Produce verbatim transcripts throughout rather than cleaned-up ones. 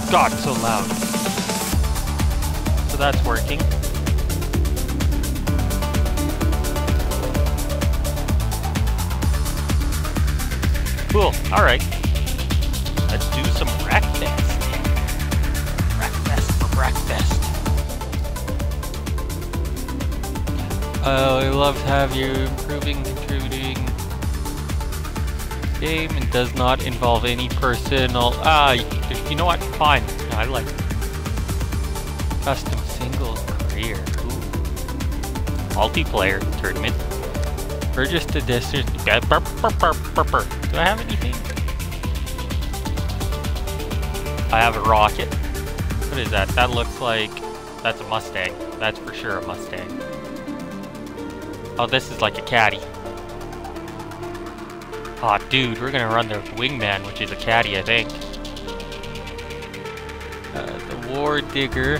God, so loud. So that's working. Cool, alright. Let's do some Wreckfest. Wreckfest for Wreckfest. Oh, I love to have you improving, contributing. Game and does not involve any personal. Ah, you know what? Fine. I like it. Custom single career. Ooh. Multiplayer tournament. Purchase the distance. Do I have anything? I have a rocket. What is that? That looks like that's a Mustang. That's for sure a Mustang. Oh, this is like a caddy. Aw, oh, dude, we're gonna run the Wingman, which is a caddy, I think. Uh, the War Digger.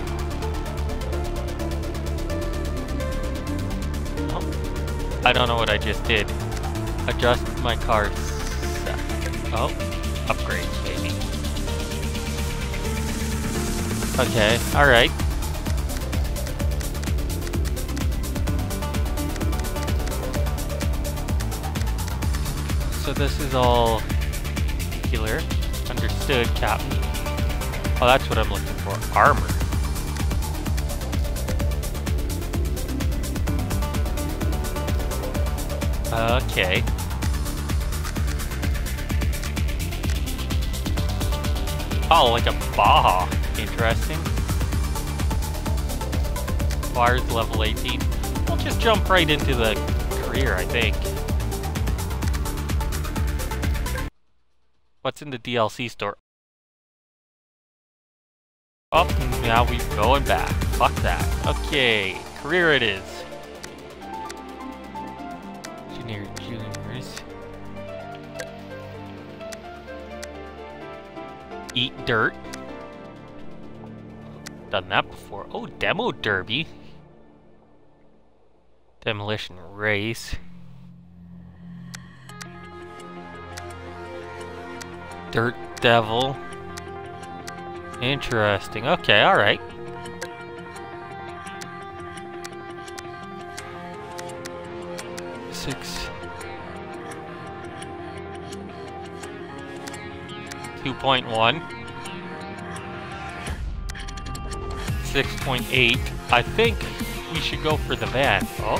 Oh, I don't know what I just did. Adjust my car. Oh, upgrade, maybe. Okay, alright. So this is all particular. Understood, Captain. Oh, that's what I'm looking for. Armor. Okay. Oh, like a Baja. Interesting. Requires level eighteen. We'll just jump right into the career, I think. What's in the D L C store? Oh, now we're going back. Fuck that. Okay, career it is. Junior juniors. Eat dirt. Done that before. Oh, demo derby. Demolition race. Dirt Devil. Interesting. Okay, alright. Six. two point one. six point eight. I think we should go for the van. Oh.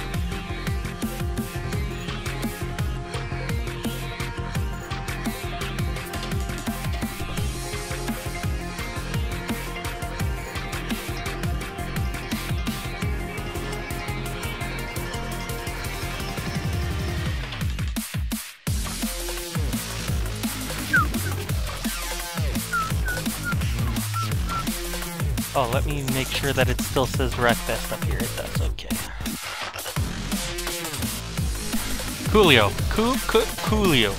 Oh, let me make sure that it still says Wreckfest up here. It does, okay. Coolio. Cool, cool, Coolio.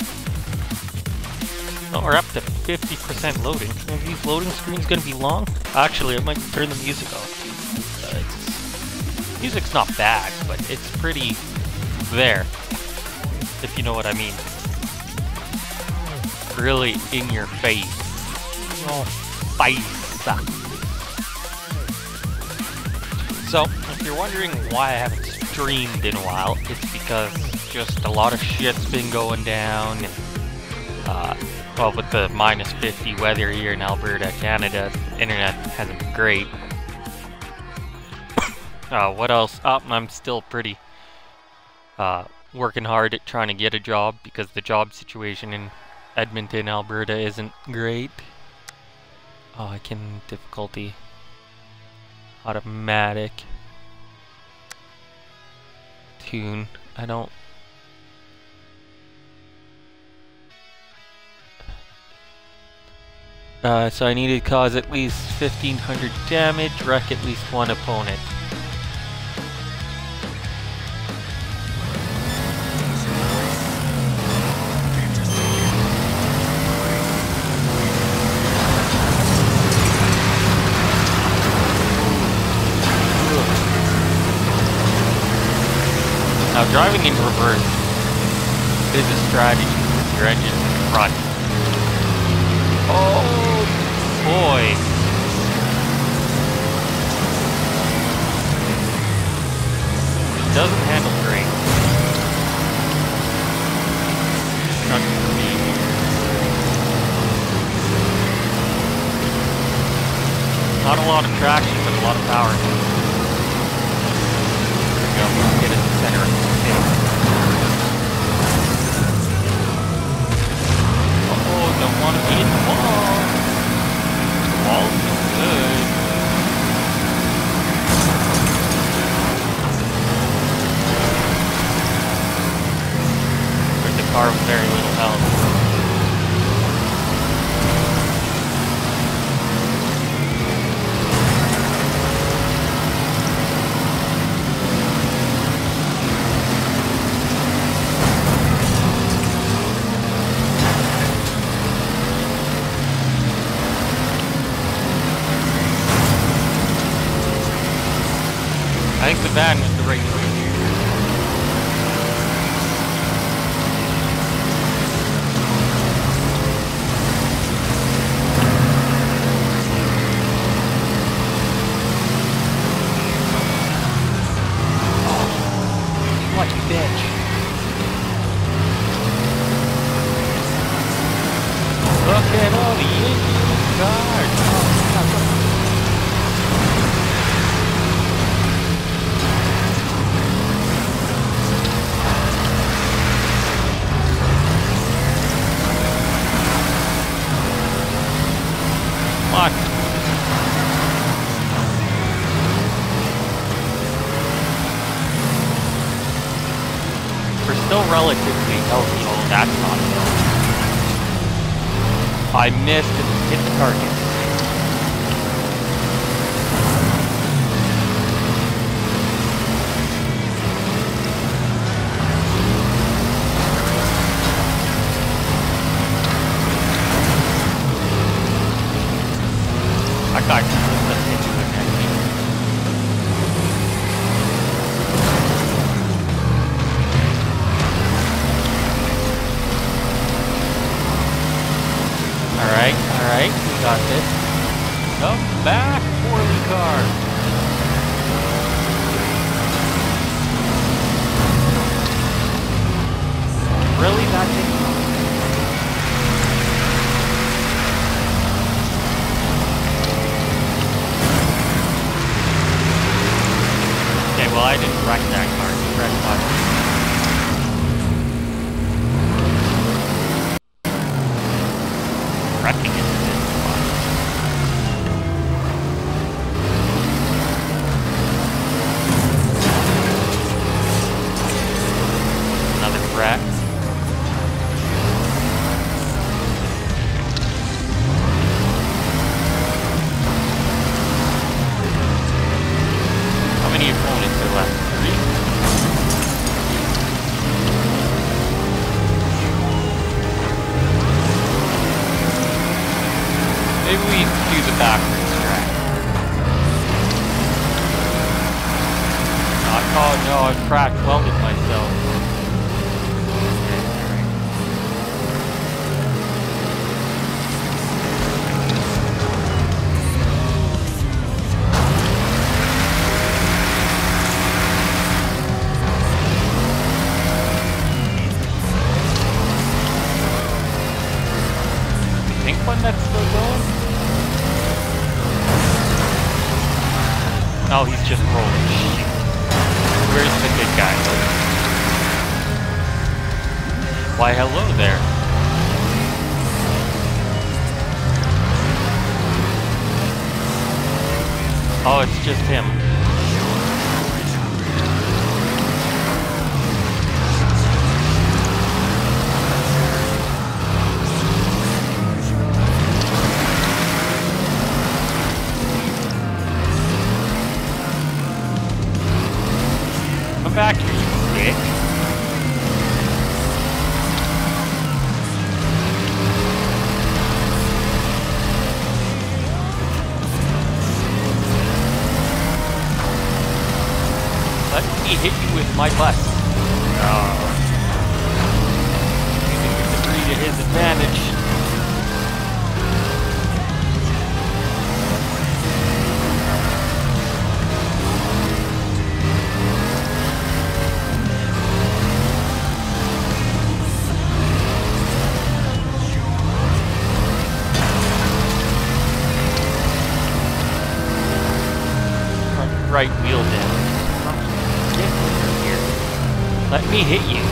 Oh, we're up to fifty percent loading. Are these loading screens gonna be long? Actually, I might turn the music off. Uh, it's, music's not bad, but it's pretty there. If you know what I mean. Really in your face. Oh, face. So, if you're wondering why I haven't streamed in a while, it's because just a lot of shit's been going down. And, uh, well, with the minus fifty weather here in Alberta, Canada, the internet hasn't been great. uh, what else? Oh, I'm still pretty uh, working hard at trying to get a job because the job situation in Edmonton, Alberta isn't great. Oh, I can difficulty. Automatic tune. I don't. Uh, so I need to cause at least fifteen hundred damage, wreck at least one opponent. Now driving in reverse is a strategy with your engine in front. Oh, boy. It doesn't handle great. Not for me. Not a lot of traction, but a lot of power. There we go. Let's get at the center of the stage. Oh, don't want to be in the wall. The wall's good. There's a car with very little health. I think the van was the right choice here. Oh, lucky bitch. Look at all the Indian cars. Oh, Come on. We're still relatively healthy. Oh, that's not healthy. I missed and hit the target. I got let's hit you with that team. Alright, alright, we got this. Come back, poorly car. Really, that thing? Well, I didn't wreck that car. You wrecked mine. Wrecking it is fun. Another wreck. How many opponents are left? Three? Maybe we do the backwards track. Oh no, I've cracked welded myself. Okay, alright. Think one that's still going? No, he's just rolling. Shit. Where's the good guy? Why, hello there. Oh, it's just him. Come back here, you dick. Let me hit you with my bus. Oh. Using the debris to his advantage. right wheel damage. Oh, get over here. Let me hit you.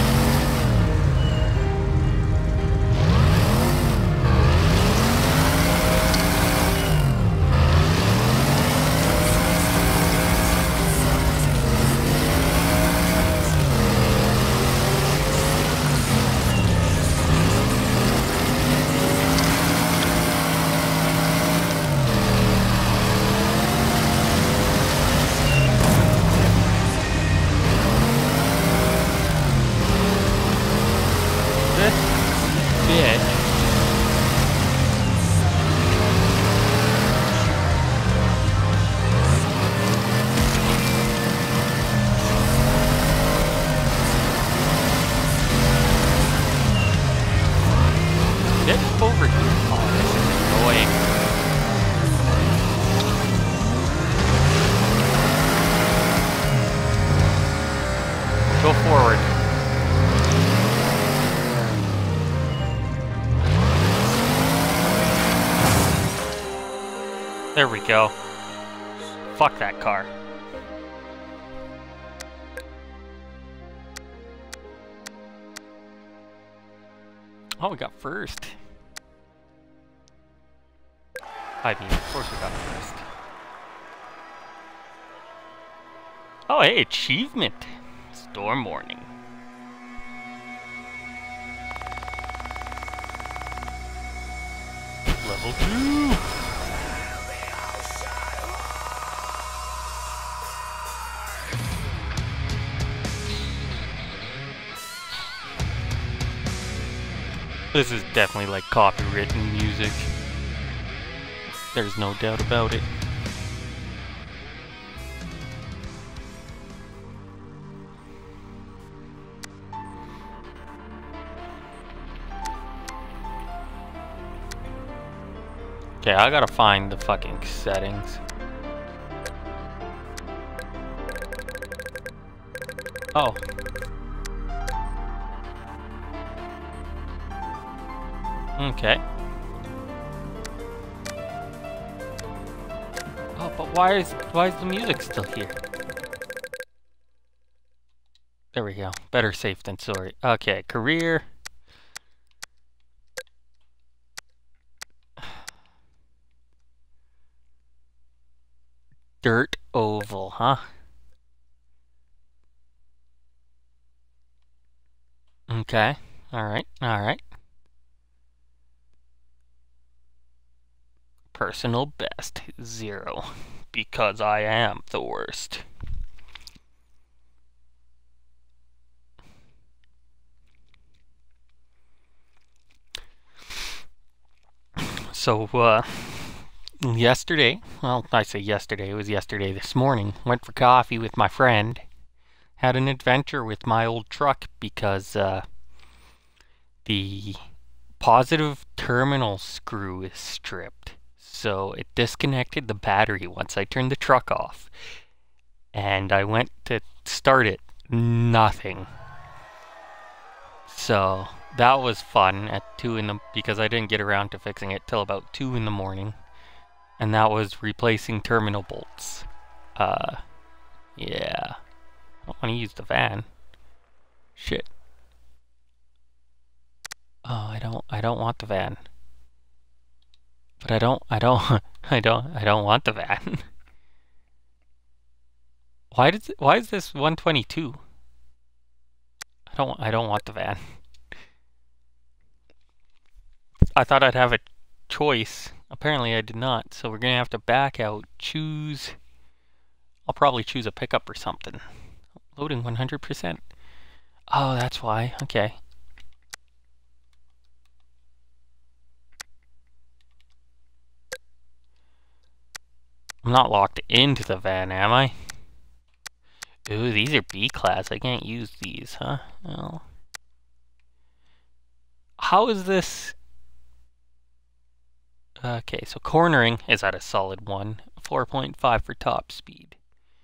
Over here. Oh, this is annoying. Go forward. There we go. Fuck that car. Oh, we got first. I mean, of course we got first. Oh, hey, achievement! Storm warning. Level two! This is definitely like copywritten music. There's no doubt about it. Okay, I gotta find the fucking settings. Oh. Okay. Oh, but why is why is the music still here? There we go. Better safe than sorry. Okay, career. Dirt oval, huh? Okay. Alright, alright. Personal best, zero. Because I am the worst. So, uh, yesterday, well, I say yesterday, it was yesterday this morning, went for coffee with my friend, had an adventure with my old truck because, uh, the positive terminal screw is stripped. So it disconnected the battery once I turned the truck off. And I went to start it, nothing. So that was fun at two in the because I didn't get around to fixing it till about two in the morning. And that was replacing terminal bolts. Uh yeah. I don't want to use the van. Shit. Oh, I don't I don't want the van. But I don't I don't I don't I don't want the van. Why does it, why is this one twenty-two? I don't I don't want the van. I thought I'd have a choice. Apparently I did not. So we're going to have to back out, choose. I'll probably choose a pickup or something. Loading one hundred percent. Oh, that's why. Okay. I'm not locked into the van, am I? Ooh, these are B class. I can't use these, huh? Well. How is this? Okay, so cornering is at a solid one. four point five for top speed.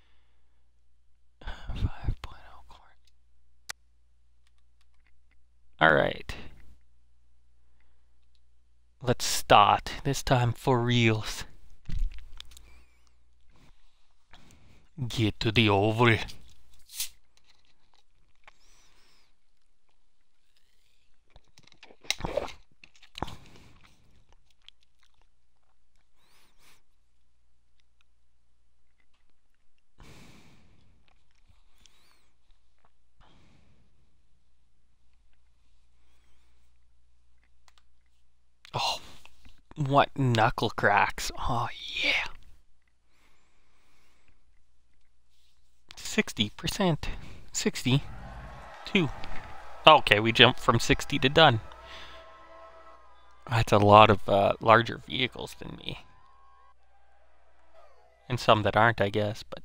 five point oh corn. Alright. Let's start. This time for reals. Get to the oval. Oh, what knuckle cracks. Oh, yeah. sixty percent. sixty-two. Okay, we jumped from sixty to done. That's a lot of uh, larger vehicles than me. And some that aren't, I guess, but...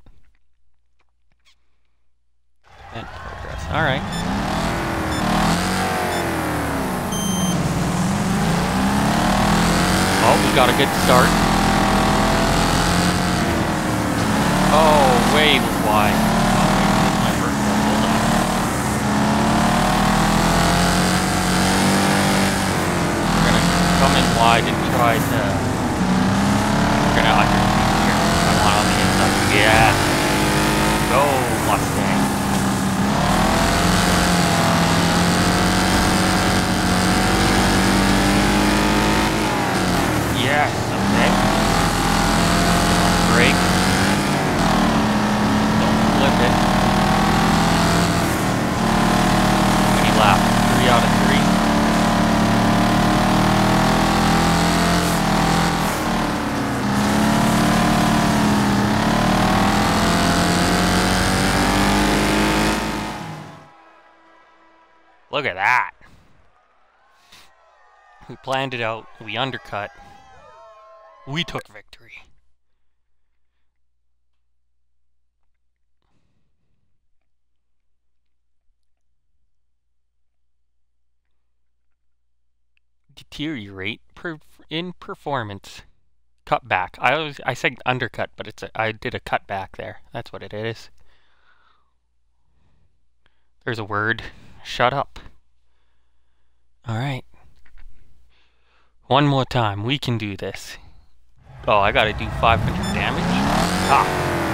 Event progress. Alright. Oh, we got a good start. Oh, wait, why? Oh, wait, this is my first one. Hold on. We're gonna come in wide and try to... We're gonna undershoot here. I want on the inside. Yeah. Go, Mustang. Yes, okay. Brake. Don't flip it. How many laps? Three out of three. Look at that. We planned it out. We undercut. We took victory. Deteriorate per in performance. Cut back. I always I said undercut, but it's a, I did a cut back there. That's what it is. There's a word. Shut up. All right. One more time. We can do this. Oh, I gotta do five hundred damage? Ah.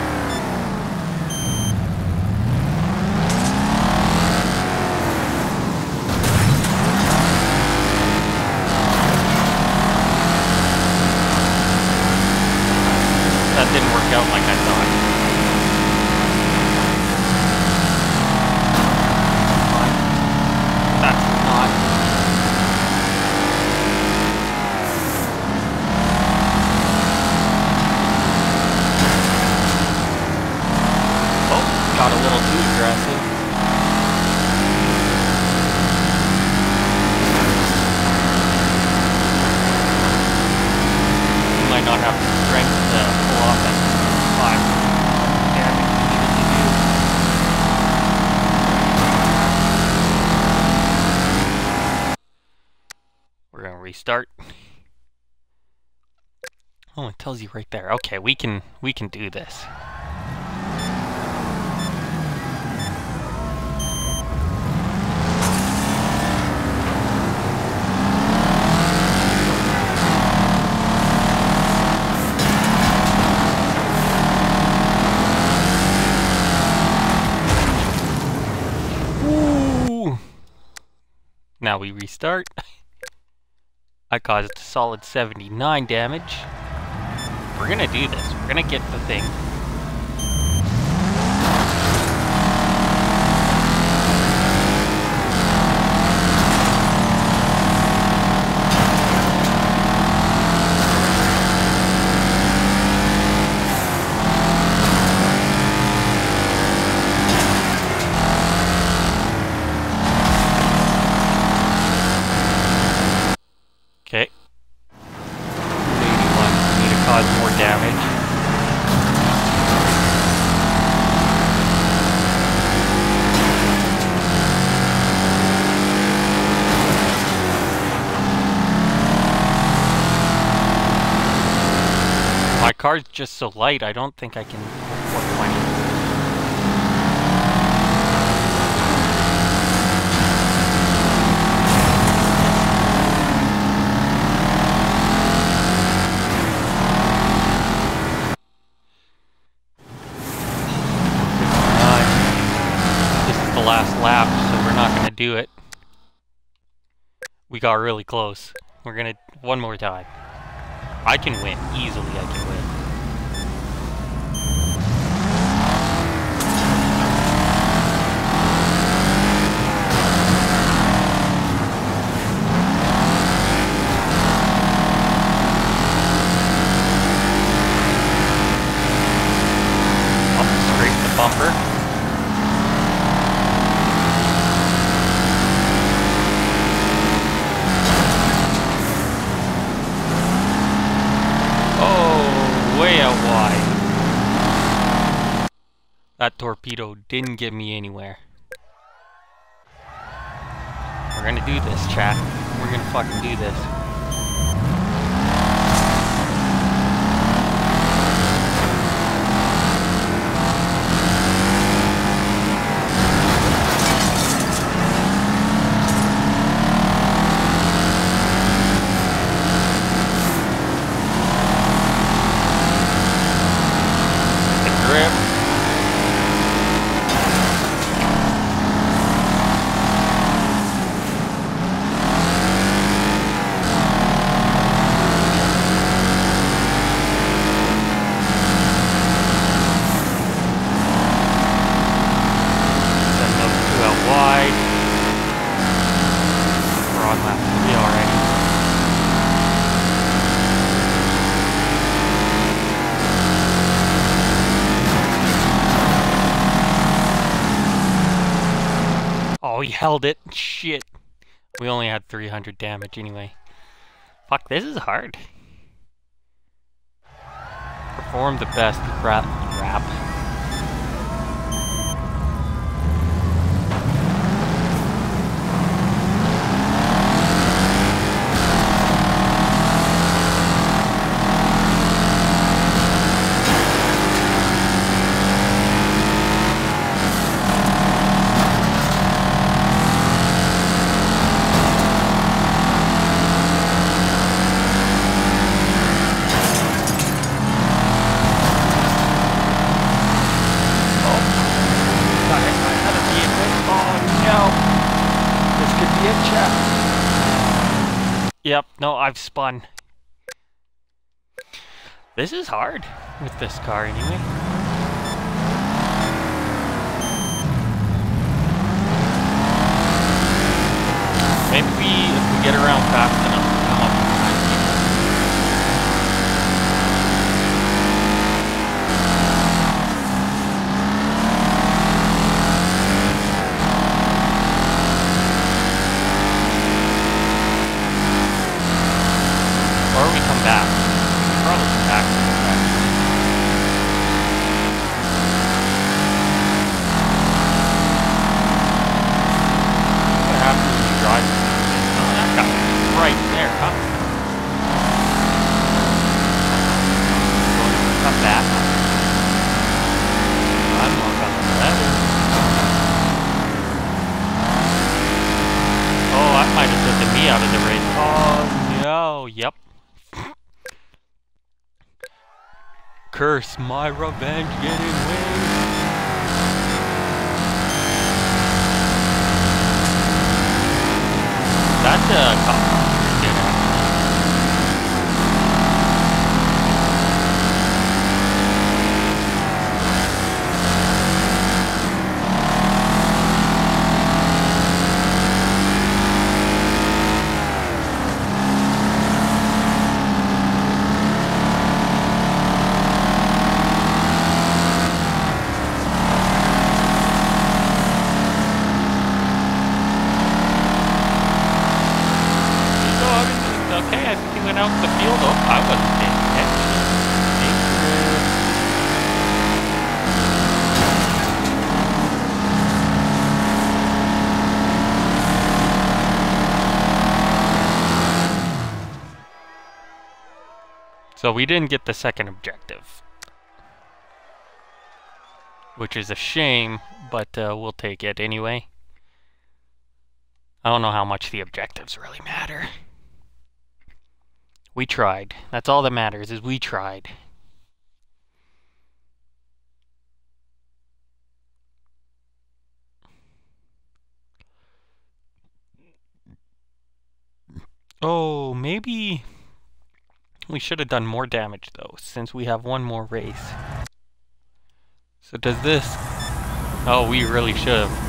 That didn't work out like I thought. That's not... Got a little too aggressive. You might not have the strength to pull off that five damage you needed to do. We're gonna restart. Oh, it tells you right there. Okay, we can we can do this. Now we restart. I caused a solid seventy-nine damage. We're gonna do this. We're gonna get the thing. Okay. eighty-one. We need to cause more damage. My car's just so light, I don't think I can four twenty. do it. We got really close. We're gonna... One more time. I can win. Easily I can win. Up, scrape the bumper. Way out wide. That torpedo didn't get me anywhere. We're gonna do this, chat. We're gonna fucking do this. Oh, he held it. Shit. We only had three hundred damage anyway. Fuck, this is hard. Perform the best rap. rap. Yep, no, I've spun. This is hard with this car anyway. Maybe we, if we get around fast enough, we'll come up behind Or we come back. We can probably come back to the track. What happens when you drive? Oh, that guy is right there, huh? Going to cut that. I'm not gonna let it. Oh, that might have taken me out of the race. Oh, no. Yep. Curse my revenge getting wings. That's a cop. Out the field. Oh, I wasn't paying attention. So we didn't get the second objective, which is a shame, but uh, we'll take it anyway. I don't know how much the objectives really matter. We tried. That's all that matters, is we tried. Oh, maybe we should have done more damage though, since we have one more race. So does this... Oh, we really should have.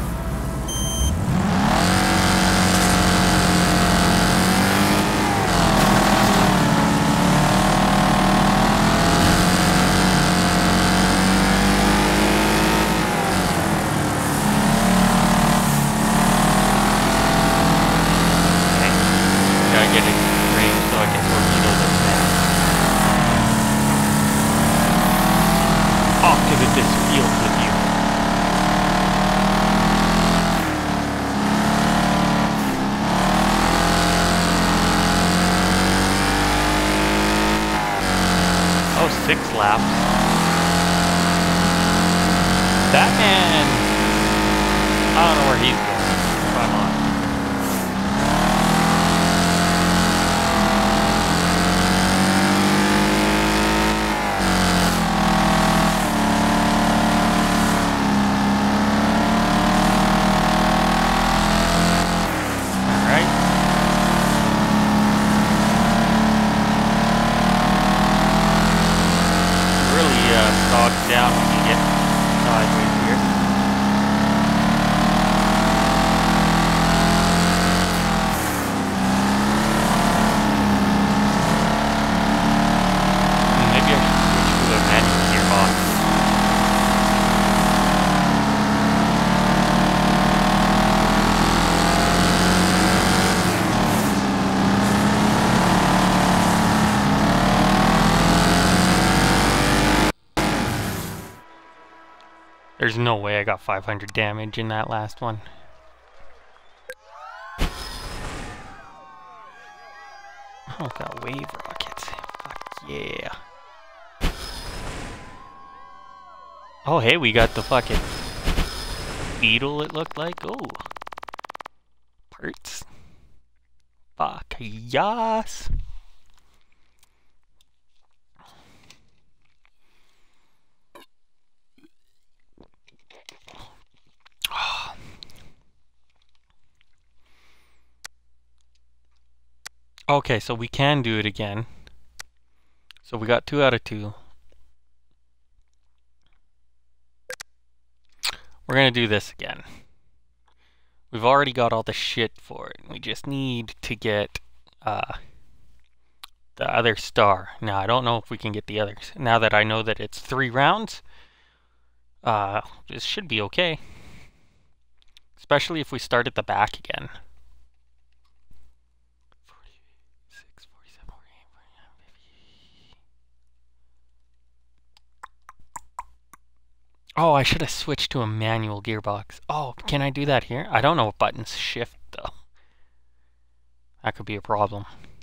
Six laps. That man, I don't know where he's going. Come on. Down when you get sideways here. Maybe I should switch to a manual gearbox. There's no way I got five hundred damage in that last one. Oh, got wave rockets. Fuck yeah. Oh, hey, we got the fucking beetle, it looked like. Oh. Parts. Fuck yes. Okay, so we can do it again. So we got two out of two. We're gonna do this again. We've already got all the shit for it. We just need to get uh, the other star. Now, I don't know if we can get the others. Now that I know that it's three rounds, uh, this should be okay. Especially if we start at the back again. Oh, I should have switched to a manual gearbox. Oh, can I do that here? I don't know what buttons shift, though. That could be a problem.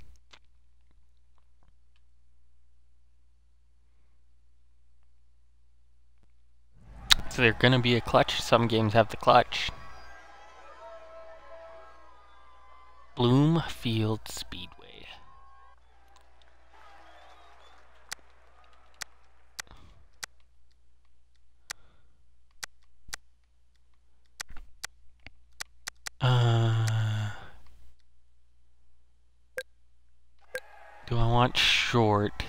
So there's gonna be a clutch. Some games have the clutch. Bloomfield Speedway. Uh, do I want short?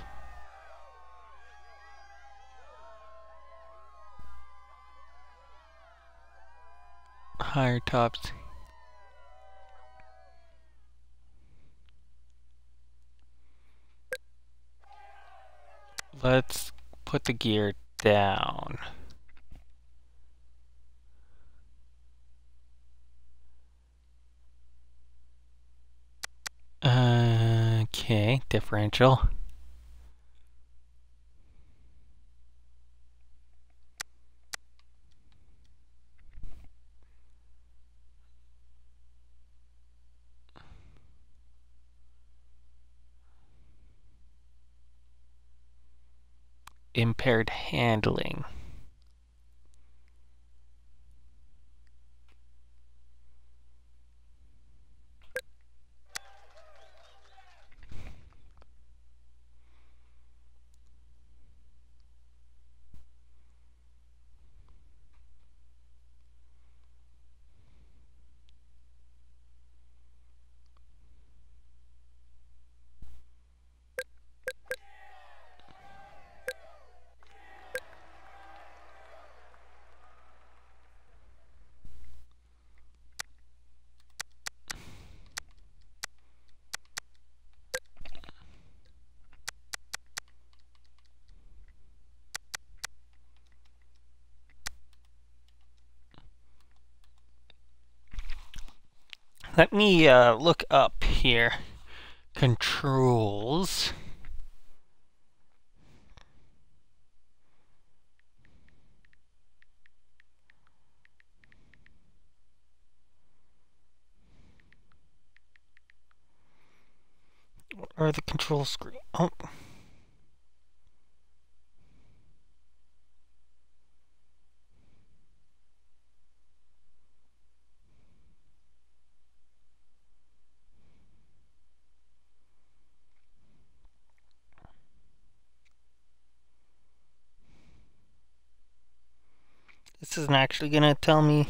Higher tops. Let's put the gear down. Uh, okay, differential. Impaired handling. Let me uh, look up here. Controls. What are the control screen? Oh. This isn't actually gonna tell me.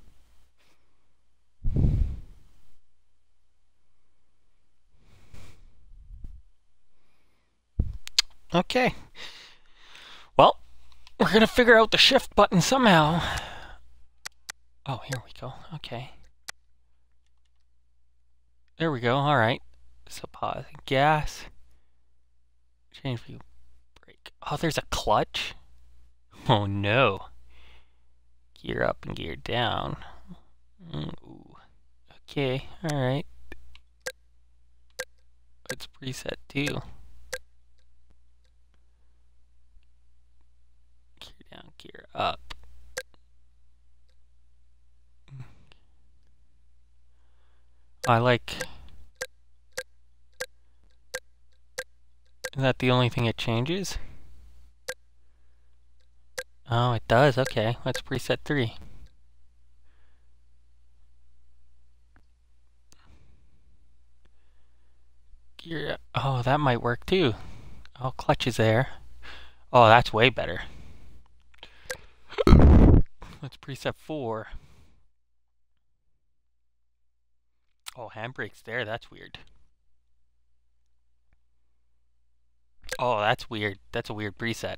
Okay. Well, we're gonna figure out the shift button somehow. Oh, here we go. Okay. There we go. All right. So pause. Gas. Change view. Brake. Oh, there's a clutch. Oh no. Gear up and gear down. Ooh. Okay. All right. It's preset too. Gear down, gear up. I like. Is that the only thing it changes? Oh, it does. Okay, let's preset three. Gear up. Oh, that might work too. Oh, clutch is there. Oh, that's way better. Let's preset four. Oh, handbrake's there. That's weird. Oh, that's weird. That's a weird preset.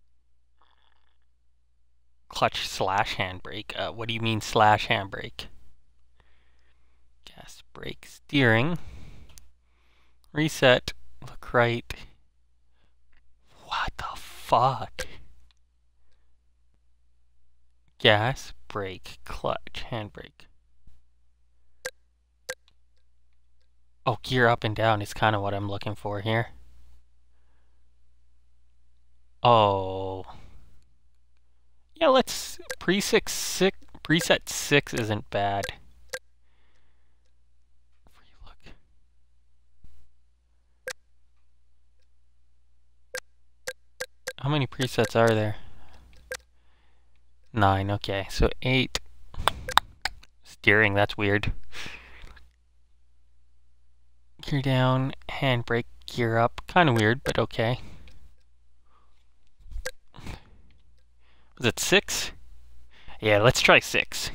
Clutch slash handbrake. Uh, what do you mean slash handbrake? Gas, brake, steering. Reset. Look right. What the fuck? Gas, brake, clutch, handbrake. Oh, gear up and down is kind of what I'm looking for here. Oh. Yeah, let's preset six. Preset six isn't bad. Free look. How many presets are there? Nine. Okay, so eight. Steering. That's weird. Gear down, handbrake, gear up. Kind of weird, but okay. Was it six? Yeah, let's try six.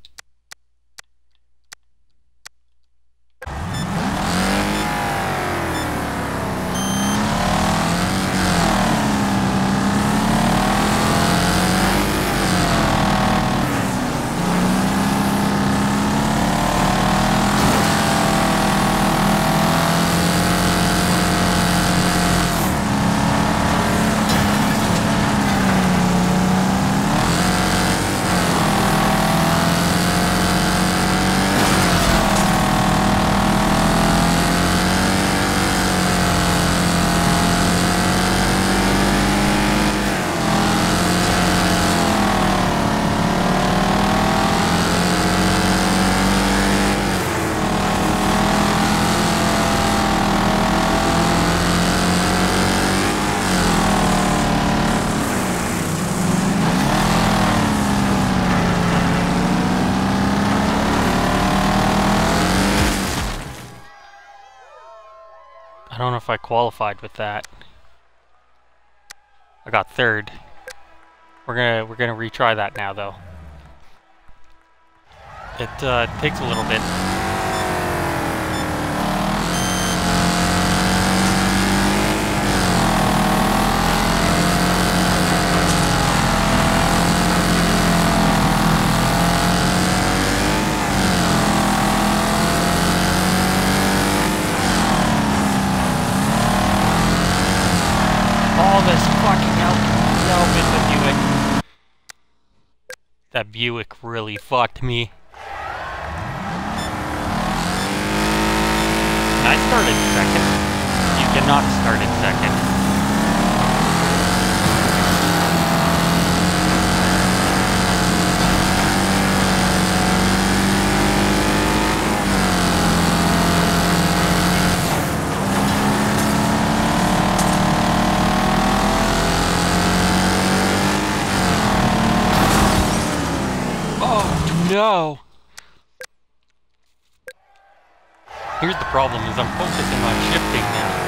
I don't know if I qualified with that. I got third. We're gonna we're gonna retry that now though. It uh, takes a little bit. All this fucking help. No, it's a Buick. That Buick really fucked me. in second? You cannot start in second. Oh, no! Here's the problem, is I'm focusing on shifting now.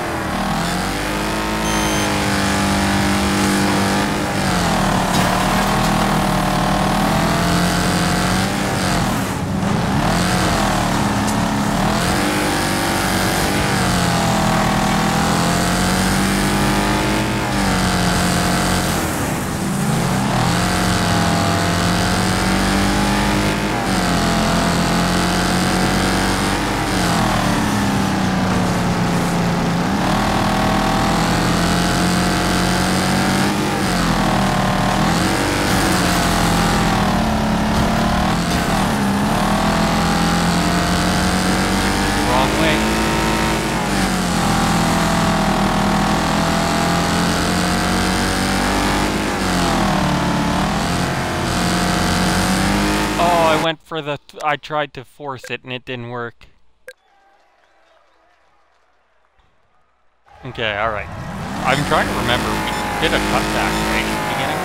For the, I tried to force it and it didn't work. Okay, alright. I'm trying to remember, we did a cutback, right, at the beginning?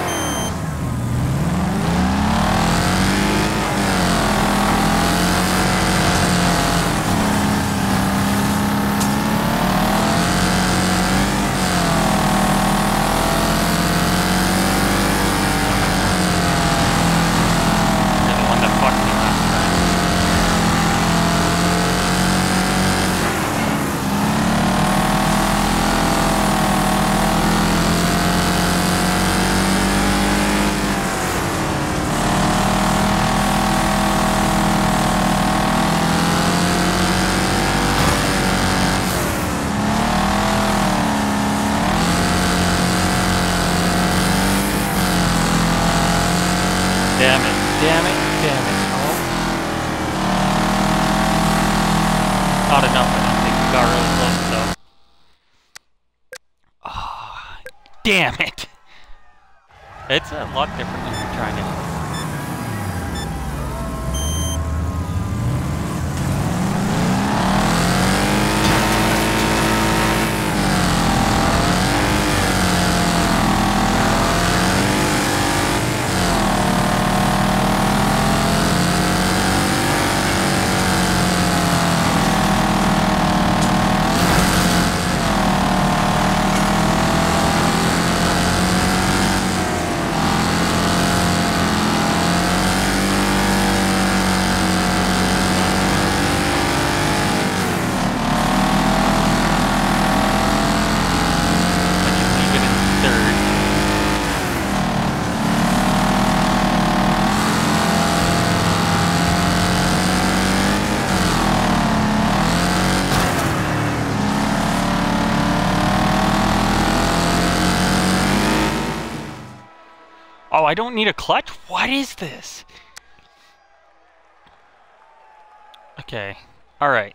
Damn it, damn it, damn it. Oh. Not enough, I don't think we got really close though. Oh, damn it! It's a lot different when you're trying to... Oh, I don't need a clutch? What is this? Okay. Alright.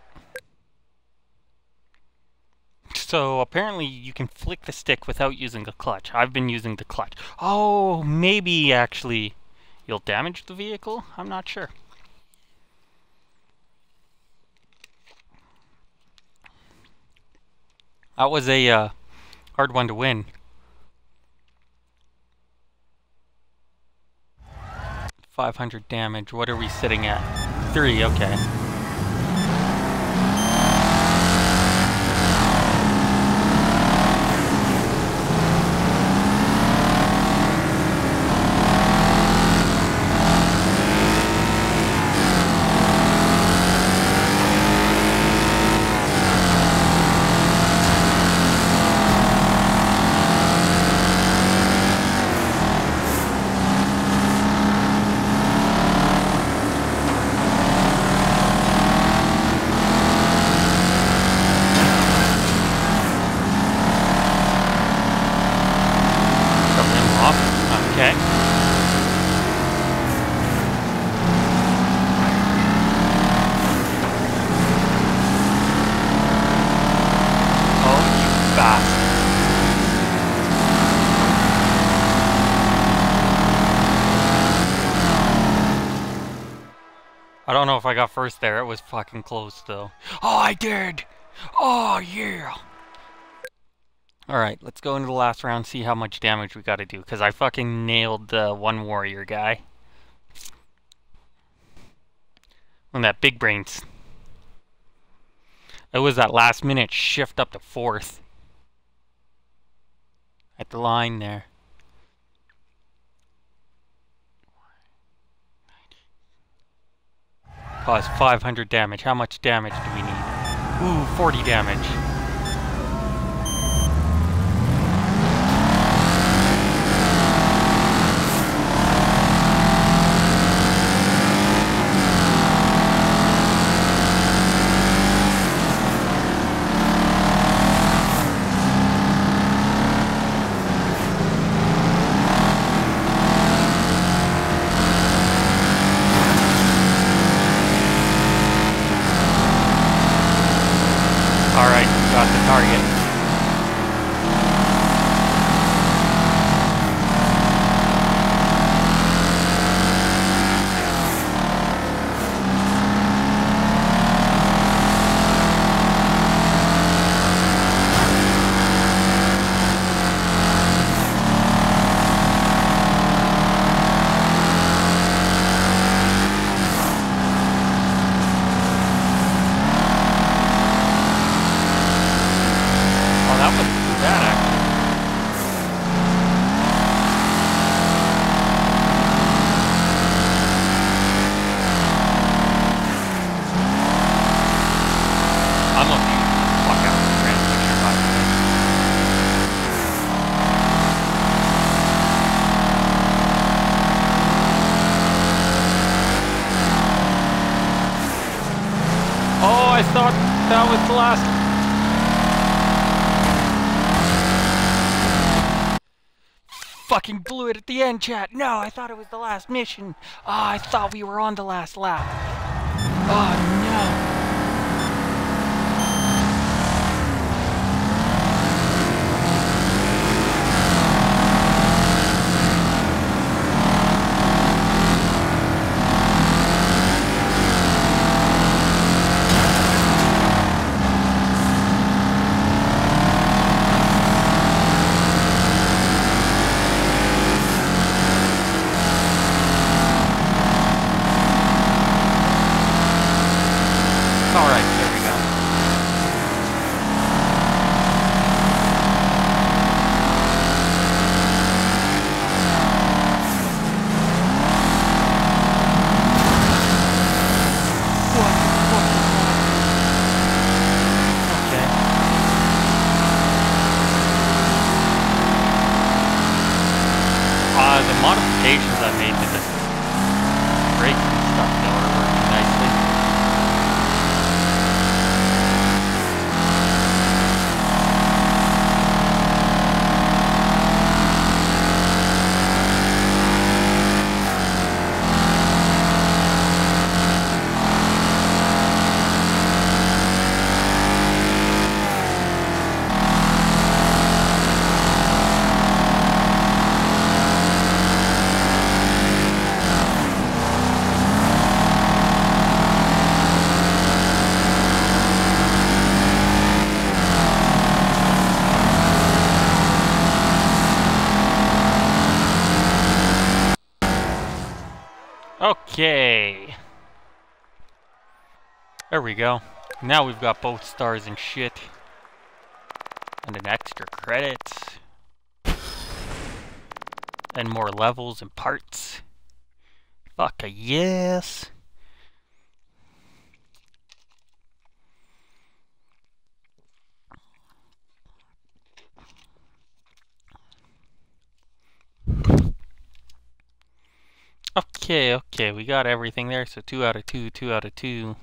So, apparently you can flick the stick without using the clutch. I've been using the clutch. Oh, maybe actually you'll damage the vehicle? I'm not sure. That was a uh, hard one to win. five hundred damage. What are we sitting at? Three, okay. know if I got first there. It was fucking close, though. Oh, I did! Oh, yeah! Alright, let's go into the last round, see how much damage we gotta do. Because I fucking nailed the one warrior guy. And that big brains. It was that last minute shift up to fourth. At the line there. Cause five hundred damage. How much damage do we need? Ooh, forty damage. Alright, got the target. I thought that was the last. Fucking blew it at the end, chat. No, I thought it was the last mission. Oh, I thought we were on the last lap. Oh, no. Modifications I made to the brakes and stuff though are working nicely. Okay. There we go. Now we've got both stars and shit. And an extra credit. And more levels and parts. Fuck a yes. Okay, okay, we got everything there, so two out of two, two out of two.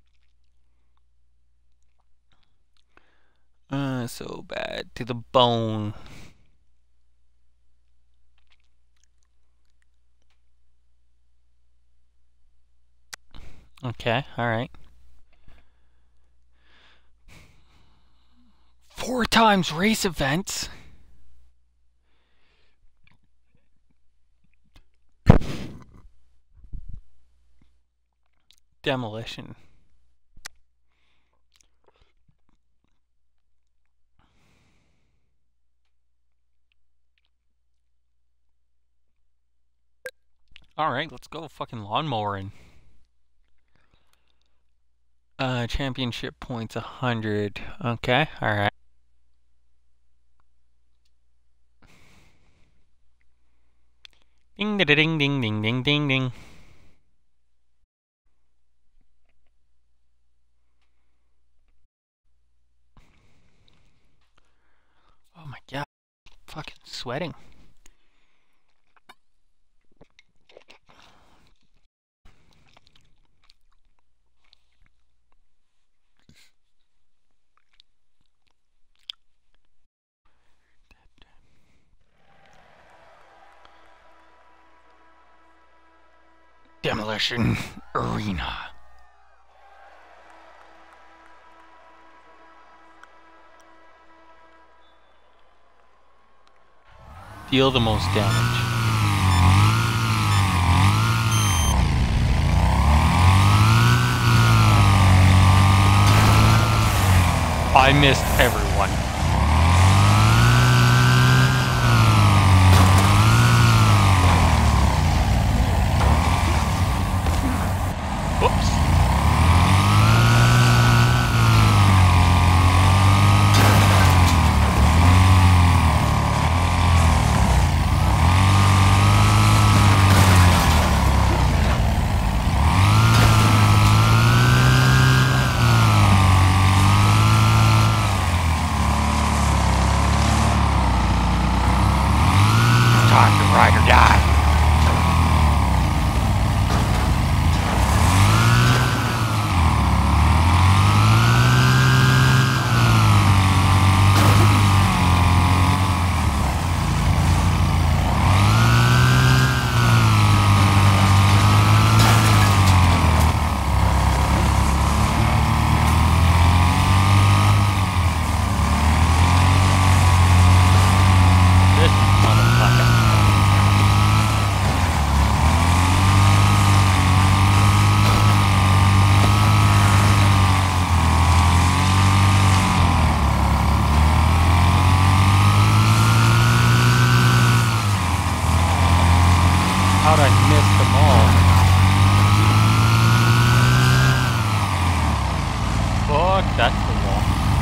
Uh, so bad to the bone. Okay, alright. Four times race events? demolition. Alright, let's go fucking lawnmowering. Uh, championship points one hundred. Okay, alright. Ding, da, ding, ding, ding, ding, ding, ding. Oh my god, fucking sweating. Demolition Arena. Deal the most damage. I missed everyone. Whoops. Time to ride or die. This motherfucker. How'd I miss them all? Fuck, that's the wall.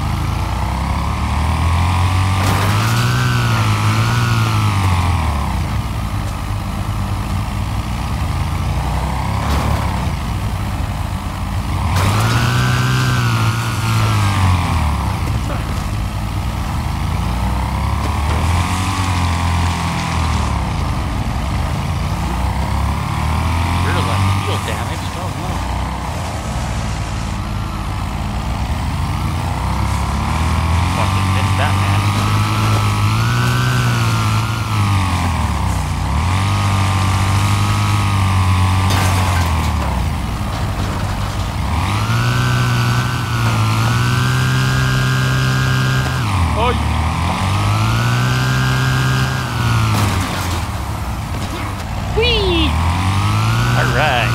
Rear left wheel damage? Oh no. Fucking missed that, man. Oh, you... Whee! Alright.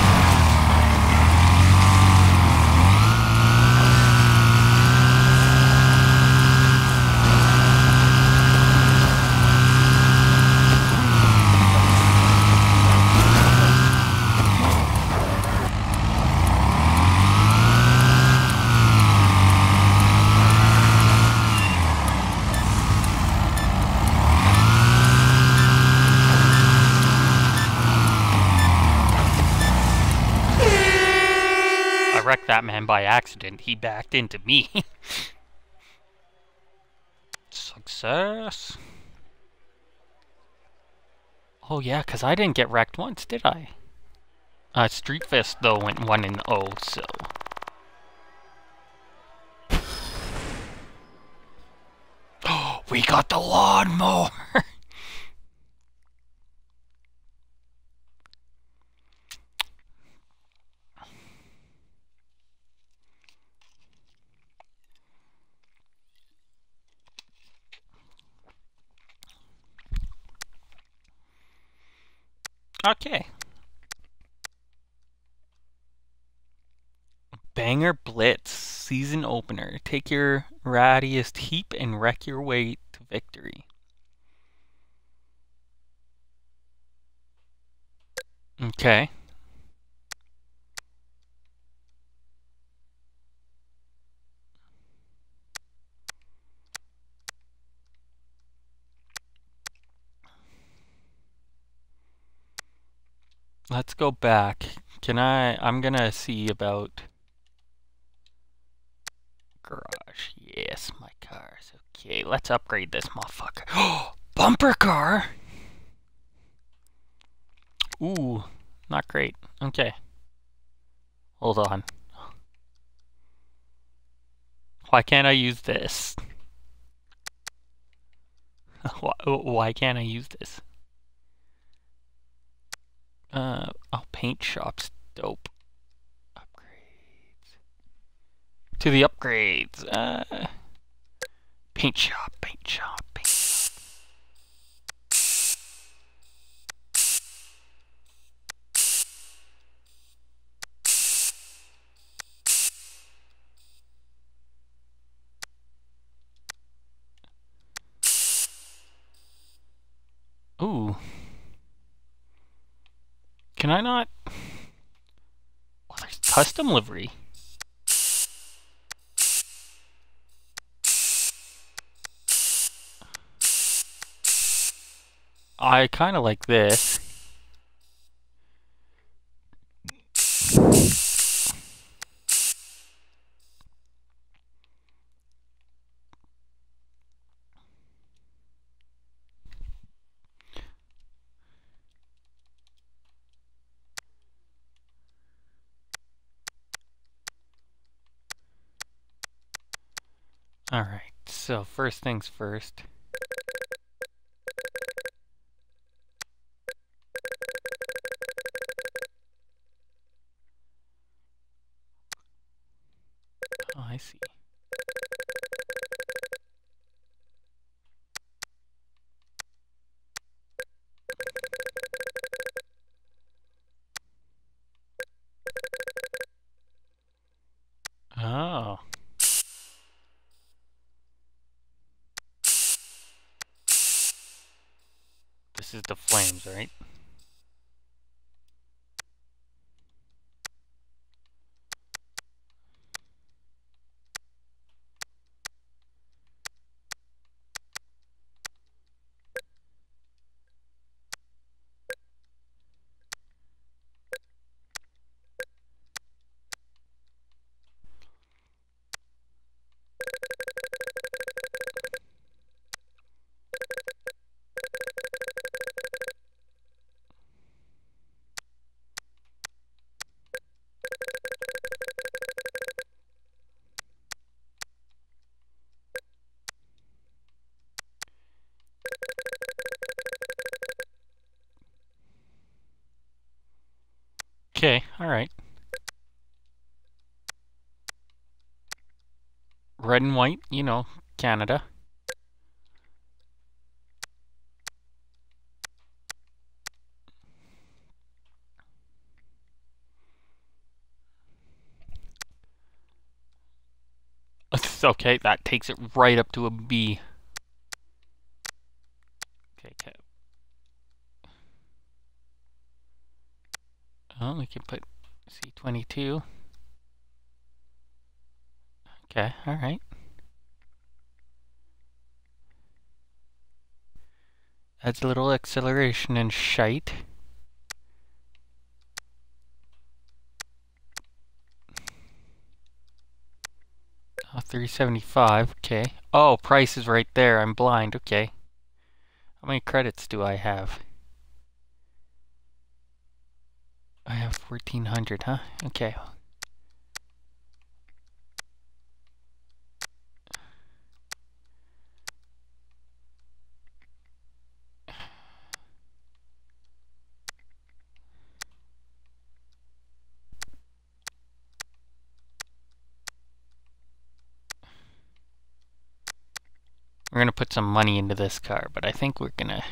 I wrecked that man by accident. He backed into me. Success. Oh yeah, because I didn't get wrecked once, did I? Uh, Street Fest, though, went one and oh, so... Oh, we got the lawnmower! Okay. Banger Blitz, season opener. Take your rattiest heap and wreck your way to victory. Okay. Let's go back. Can I, I'm gonna see about garage. Yes, my cars. Okay, let's upgrade this motherfucker. Oh, bumper car! Ooh, not great. Okay. Hold on. Why can't I use this? why, why can't I use this? Uh, oh, paint shop's dope. Upgrades. To the upgrades. Uh, paint shop, paint shop, paint shop. Ooh. Can I not? Oh, there's custom livery. I kind of like this. Alright, so first things first. Oh, I see. Oh. This is the flames, right? Okay, alright. Red and white, you know, Canada. Okay, that takes it right up to a B. Okay, okay. Oh, we can put C twenty-two. Okay, alright. Adds a little acceleration and shite. Oh, three seventy-five, okay. Oh, price is right there, I'm blind, okay. How many credits do I have? I have fourteen hundred, huh? Okay. We're gonna put some money into this car, but I think we're gonna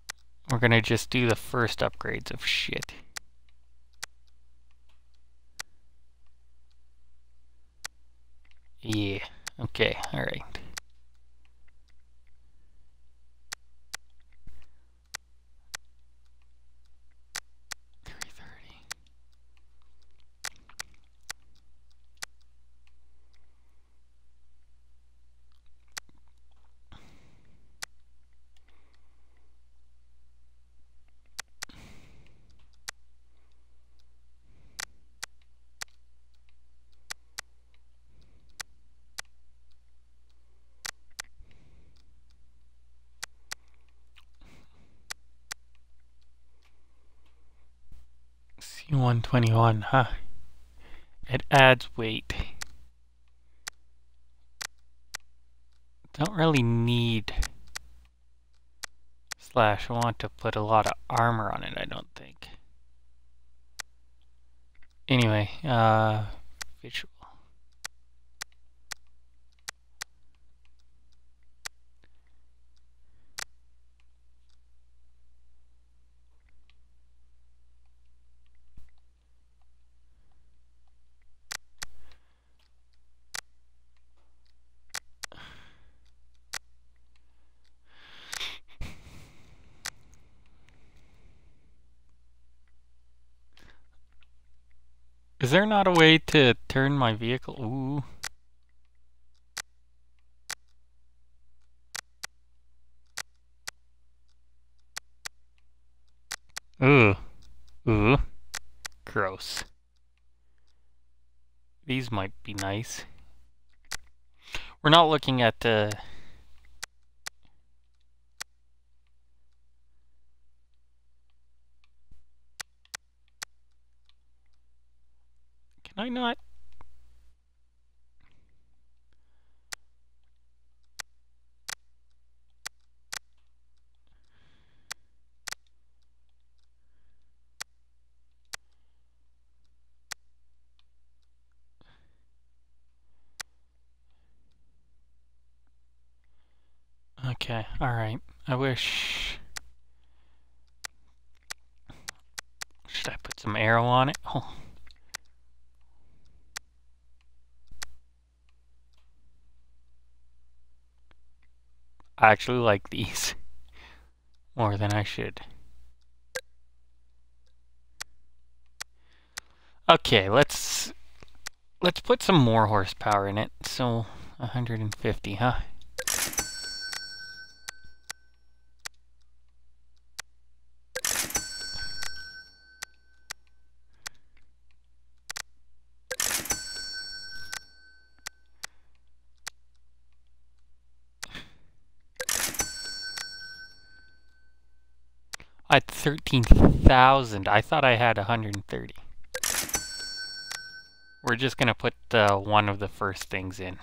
we're gonna just do the first upgrades of shit. Yeah. Okay, alright. three thirty. C one twenty-one, huh? It adds weight. Don't really need slash want to put a lot of armor on it, I don't think. Anyway, uh, visual. Is there not a way to turn my vehicle? Ooh. Ooh. Ooh. Gross. These might be nice. We're not looking at the... Uh, can I not? Okay, alright. I wish... Should I put some arrow on it? Oh. I actually like these more than I should. Okay, let's let's put some more horsepower in it. So one hundred fifty, huh? I had thirteen thousand. I thought I had one hundred thirty. We're just gonna put uh, one of the first things in.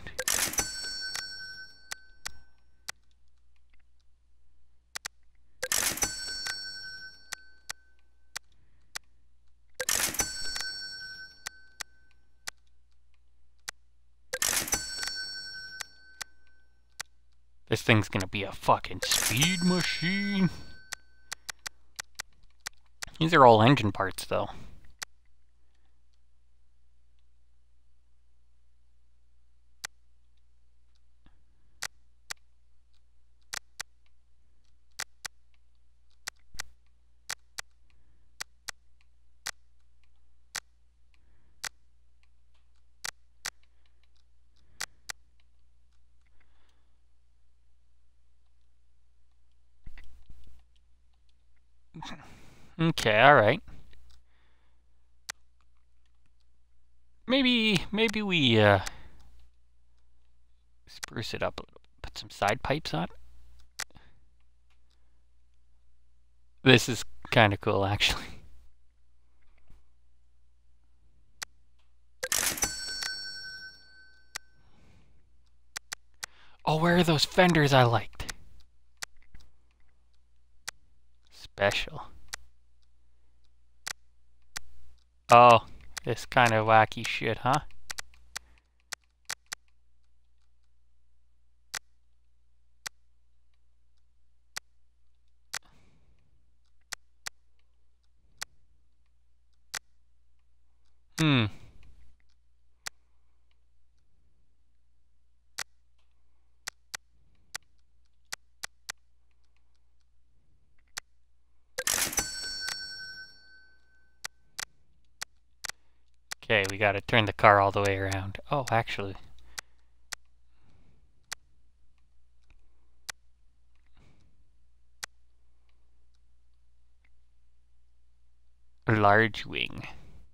This thing's gonna be a fucking speed machine. These are all engine parts, though. Okay, alright. Maybe, maybe we, uh, spruce it up a little. Put some side pipes on. This is kind of cool, actually. Oh, where are those fenders I liked? Special. Oh, this kind of wacky shit, huh? Hmm. we gotta turn the car all the way around. Oh, actually. Large wing.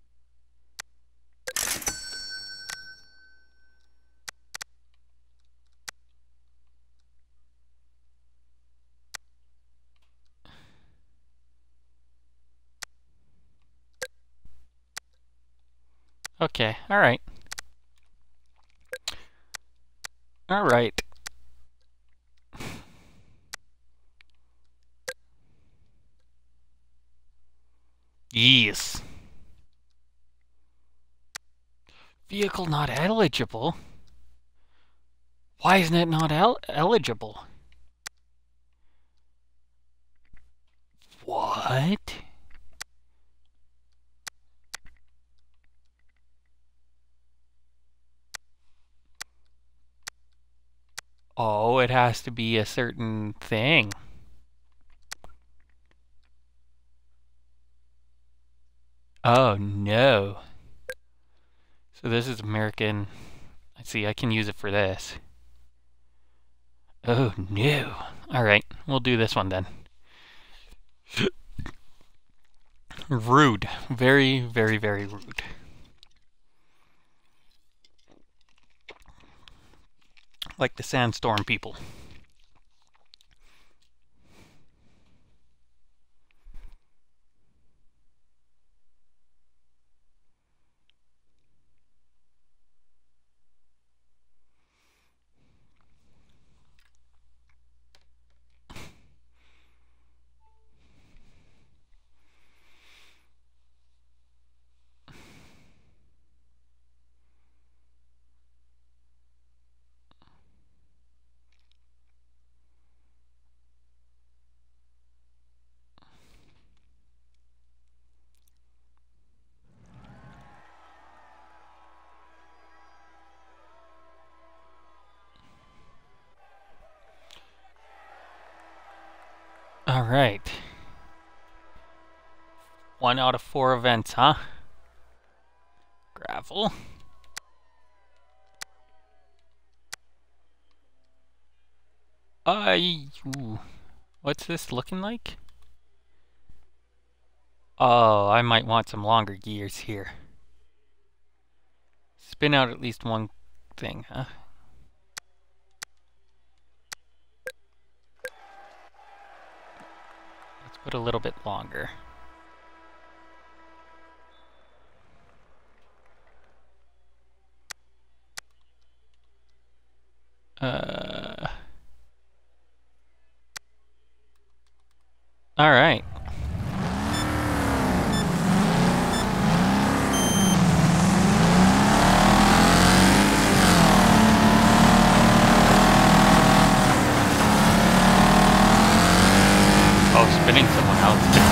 Okay, alright. Alright. Yes. Vehicle not eligible? Why isn't it not el eligible? What? Oh, it has to be a certain thing. Oh, no. So this is American. I see, I can use it for this. Oh, no. Alright, we'll do this one then. Rude. Very, very, very rude. Like the sandstorm people. Alright. One out of four events, huh? Gravel. I. Ooh. What's this looking like? Oh, I might want some longer gears here. Spin out at least one thing, huh? Let's put a little bit longer. Uh. All right. Oh, spinning someone else.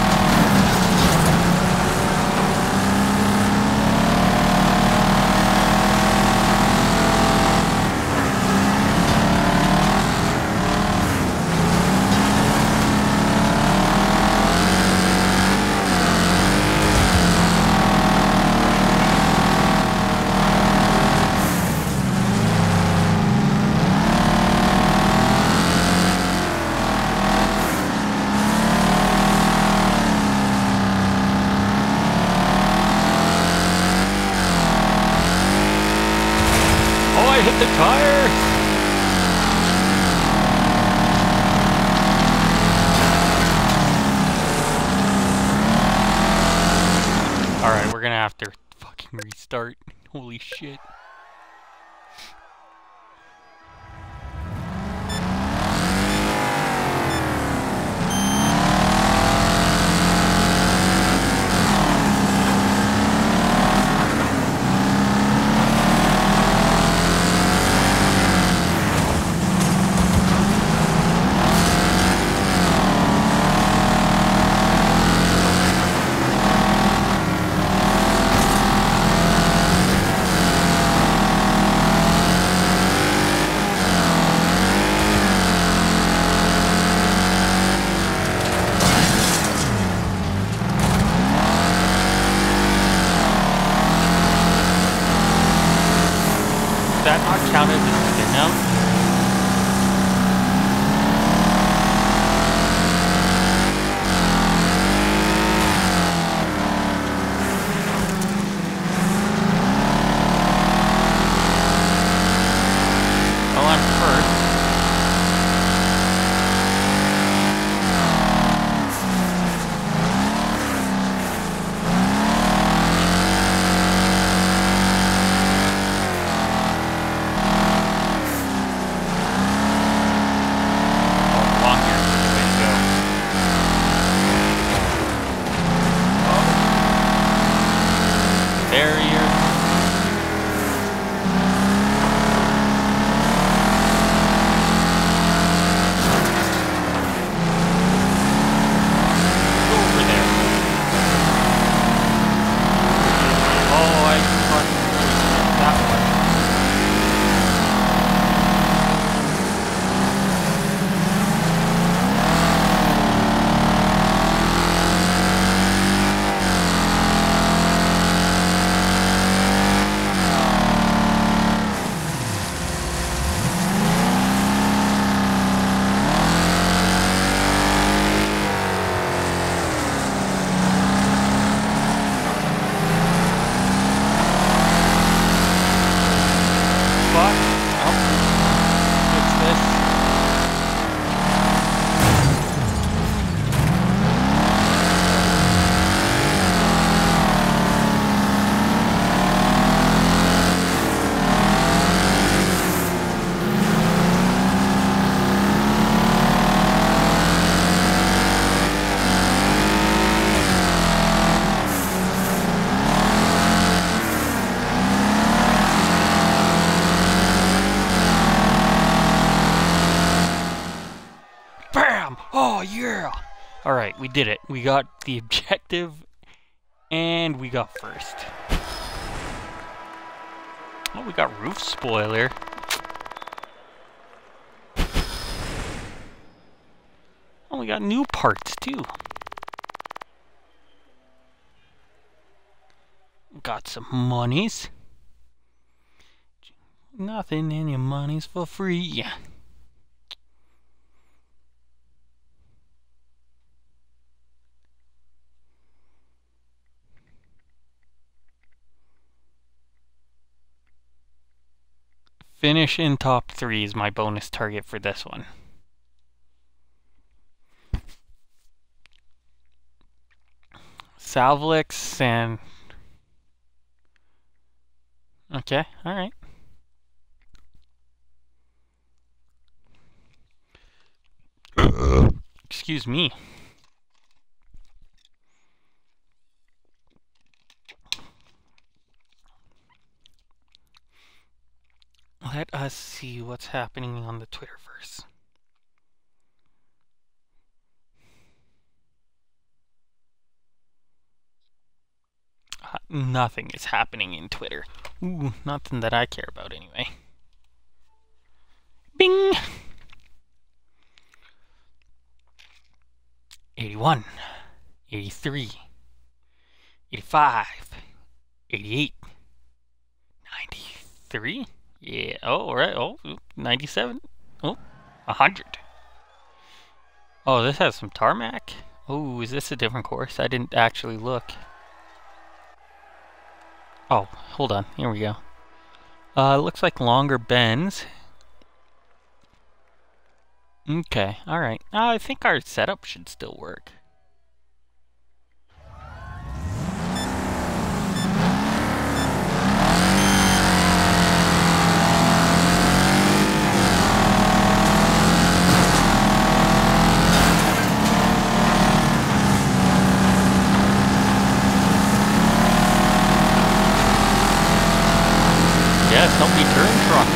Hit the tire! Alright, we're gonna have to fucking restart. Holy shit. I counted the spin out. Oh yeah! Alright, we did it. We got the objective and we got first. Oh, we got roof spoiler. Oh, we got new parts too. Got some monies. Nothing in your money's for free. Finish in top three is my bonus target for this one. Salvlix and... Okay, alright. Excuse me. Let us see what's happening on the Twitterverse. Uh, nothing is happening in Twitter. Ooh, nothing that I care about anyway. Bing! eighty-one, eighty-three, eighty-five, eighty-eight, ninety-three? Yeah, oh, right, oh, ninety-seven, oh, one hundred. Oh, this has some tarmac? Oh, is this a different course? I didn't actually look. Oh, hold on, here we go. Uh, looks like longer bends. Okay, alright. Uh, I think our setup should still work. Yes, help me turn, truck.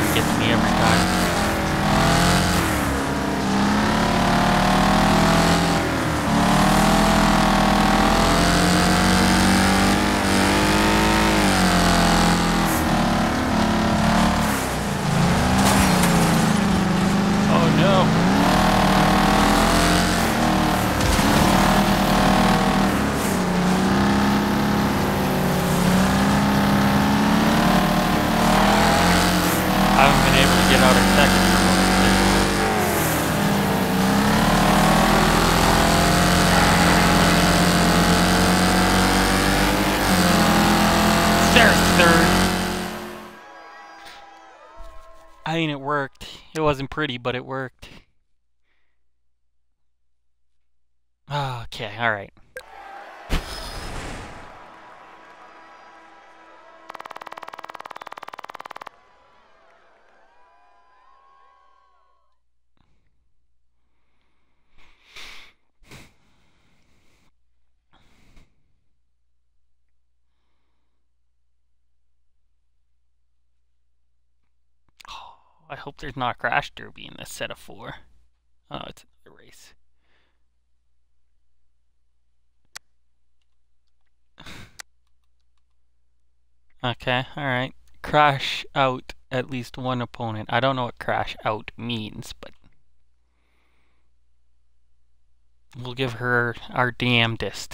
Gets me every time. I mean, it worked. It wasn't pretty, but it worked. Okay, alright. I hope there's not a crash derby in this set of four. Oh, it's another race. Okay, alright. Crash out at least one opponent. I don't know what crash out means, but we'll give her our damnedest.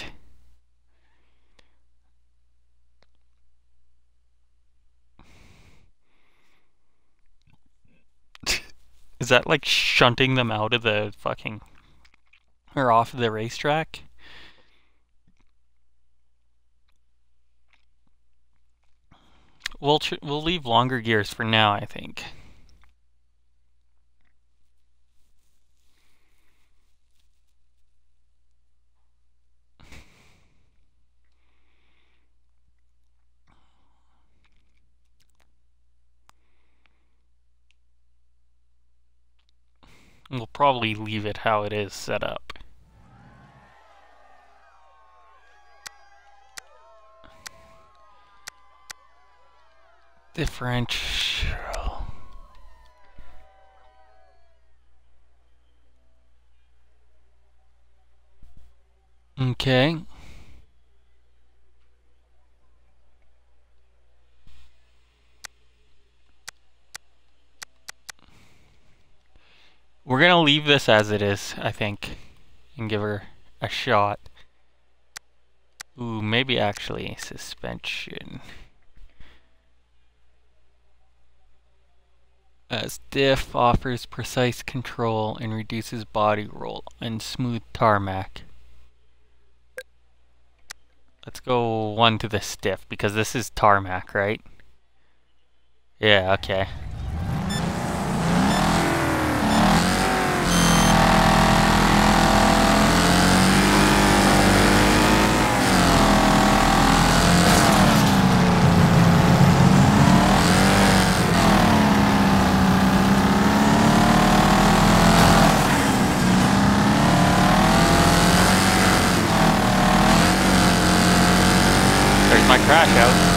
Is that like shunting them out of the fucking... or off of the racetrack? We'll, tr we'll leave longer gears for now, I think. We'll probably leave it how it is set up. Differential. Okay. We're gonna leave this as it is, I think, and give her a shot. Ooh, maybe actually suspension. As diff offers precise control and reduces body roll and smooth tarmac. Let's go one to the stiff because this is tarmac, right? Yeah, okay. My crash out.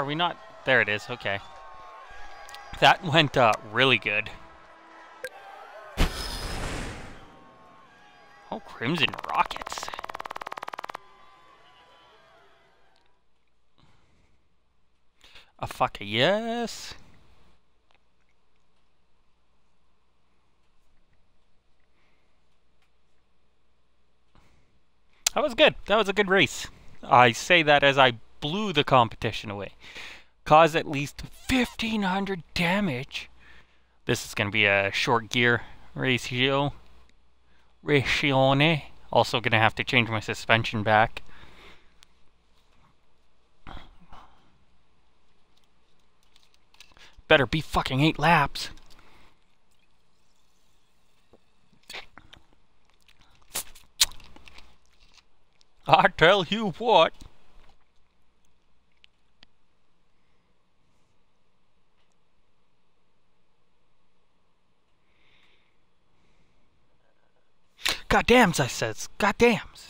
we not? There it is, okay. That went uh, really good. Oh, Crimson Rockets. A fuck a yes. That was good. That was a good race. I say that as I blew the competition away. Caused at least fifteen hundred damage. This is going to be a short gear ratio. Ratione. Also going to have to change my suspension back. Better be fucking eight laps. I tell you what. Goddams, I says. Goddams.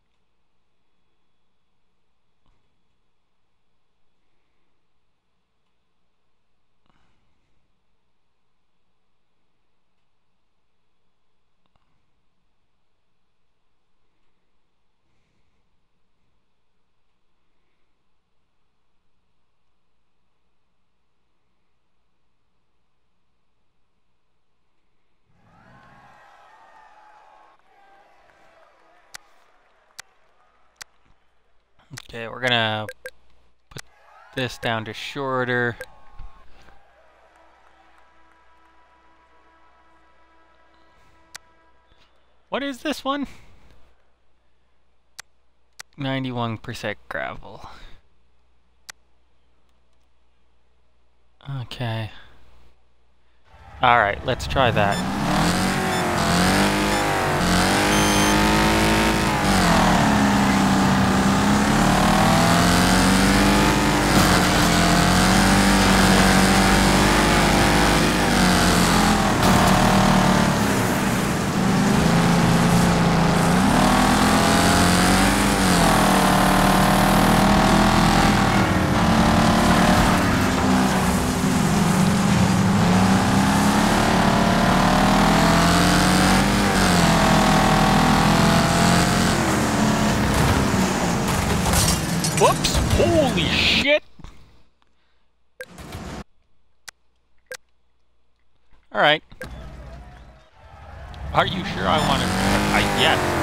Okay, we're gonna put this down to shorter. What is this one? ninety-one percent gravel. Okay. Alright, let's try that. Whoops! Holy shit! Alright. Are you sure I want to... I yes.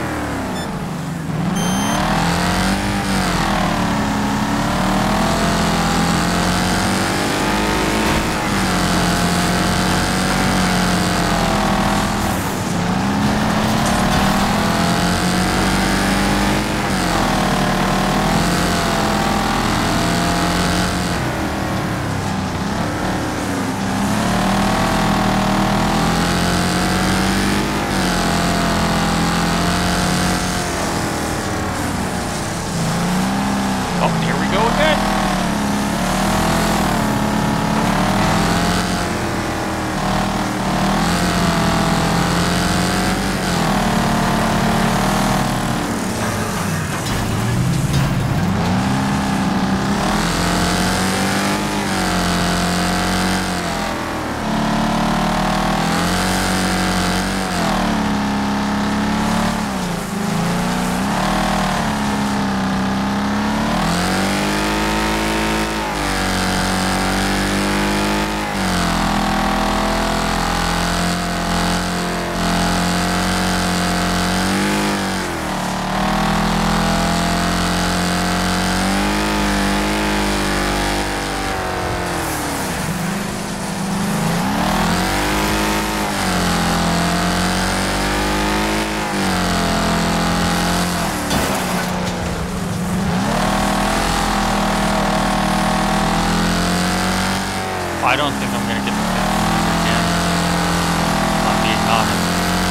I don't think I'm gonna get the fifteen again. I'm being honest.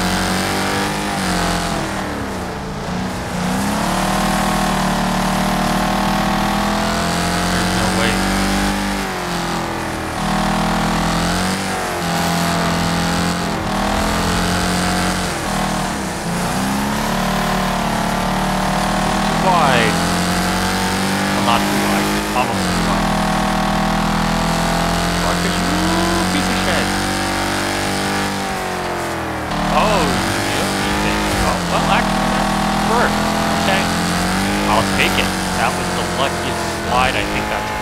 There's no way. Too wide. Well, not too wide. Almost too wide. Look at you, piece of shit. Oh, you beat it. Oh, well, actually, that's first. Okay. I'll take it. That was the luckiest slide I think I've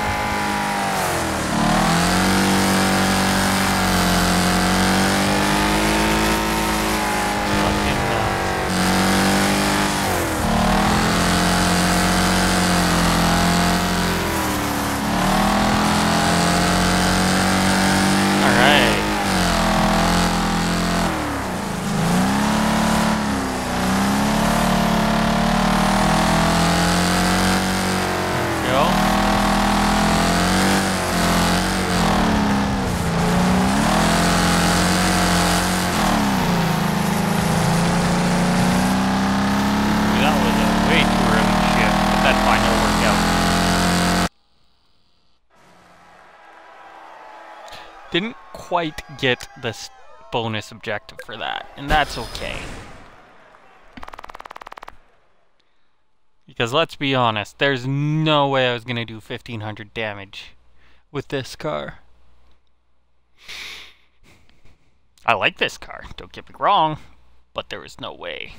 didn't quite get the bonus objective for that, and that's okay. Because let's be honest, there's no way I was gonna do fifteen hundred damage with this car. I like this car, don't get me wrong, but there was no way.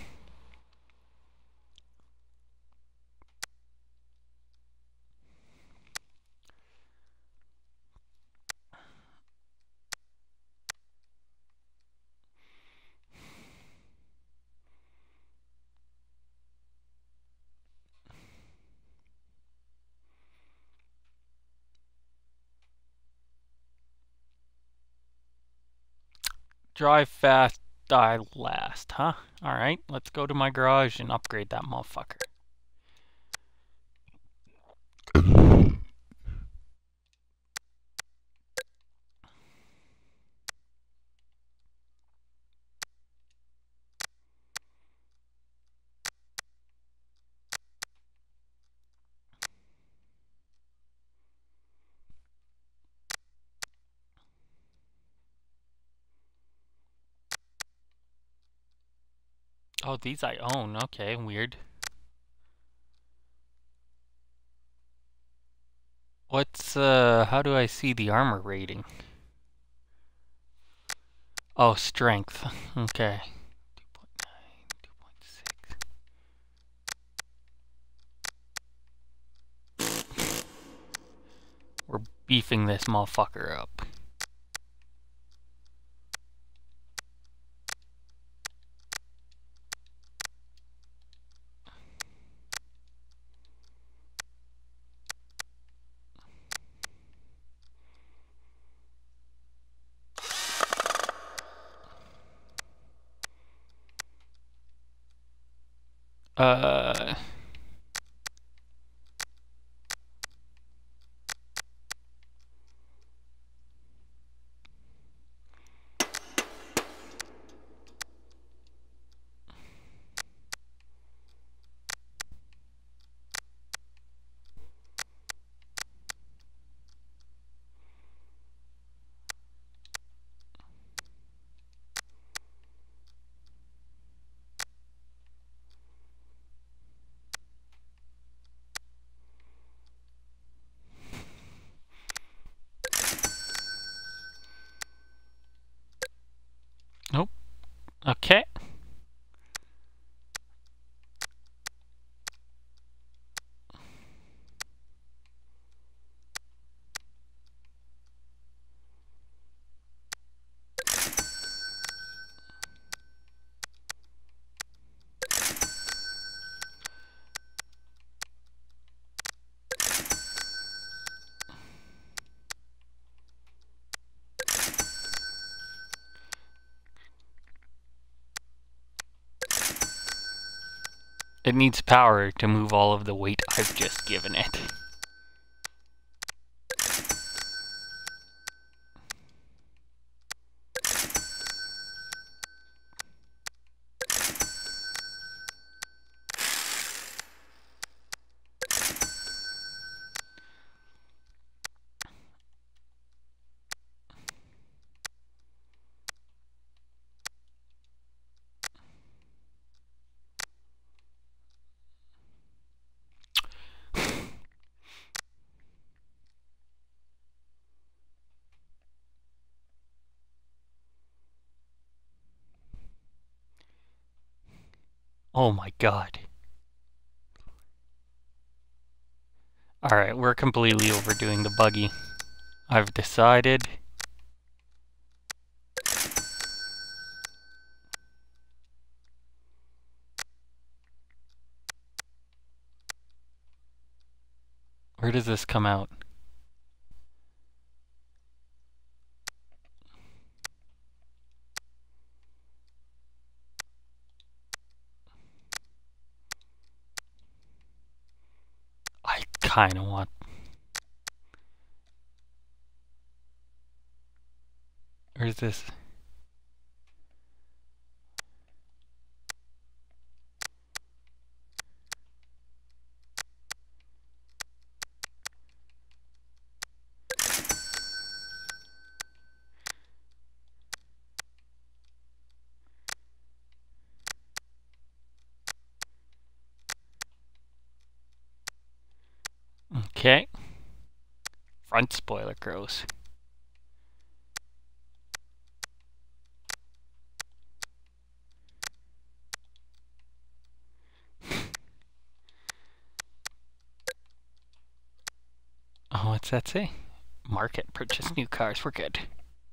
Drive fast, die last, huh? Alright, let's go to my garage and upgrade that motherfucker. Oh, these I own. Okay, weird. What's, uh, how do I see the armor rating? Oh, strength. Okay. two point nine, two point six. We're beefing this motherfucker up. Uh... Nope. Okay. It needs power to move all of the weight I've just given it. Oh my god. Alright, we're completely overdoing the buggy. I've decided. Where does this come out? I kinda want... Where's this? Okay. Front spoiler grows. Oh, what's that say? Market, purchase new cars, we're good.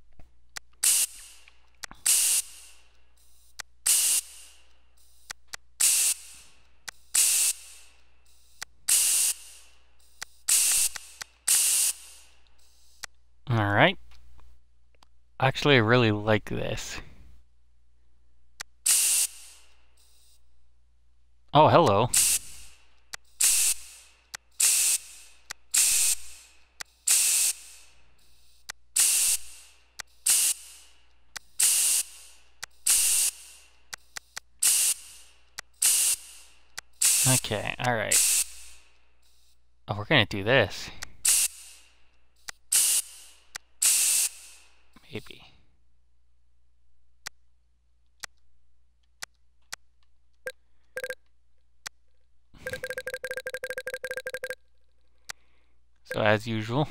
Alright. Actually, I really like this. Oh, hello. Okay, alright. Oh, we're gonna do this. Maybe. So as usual.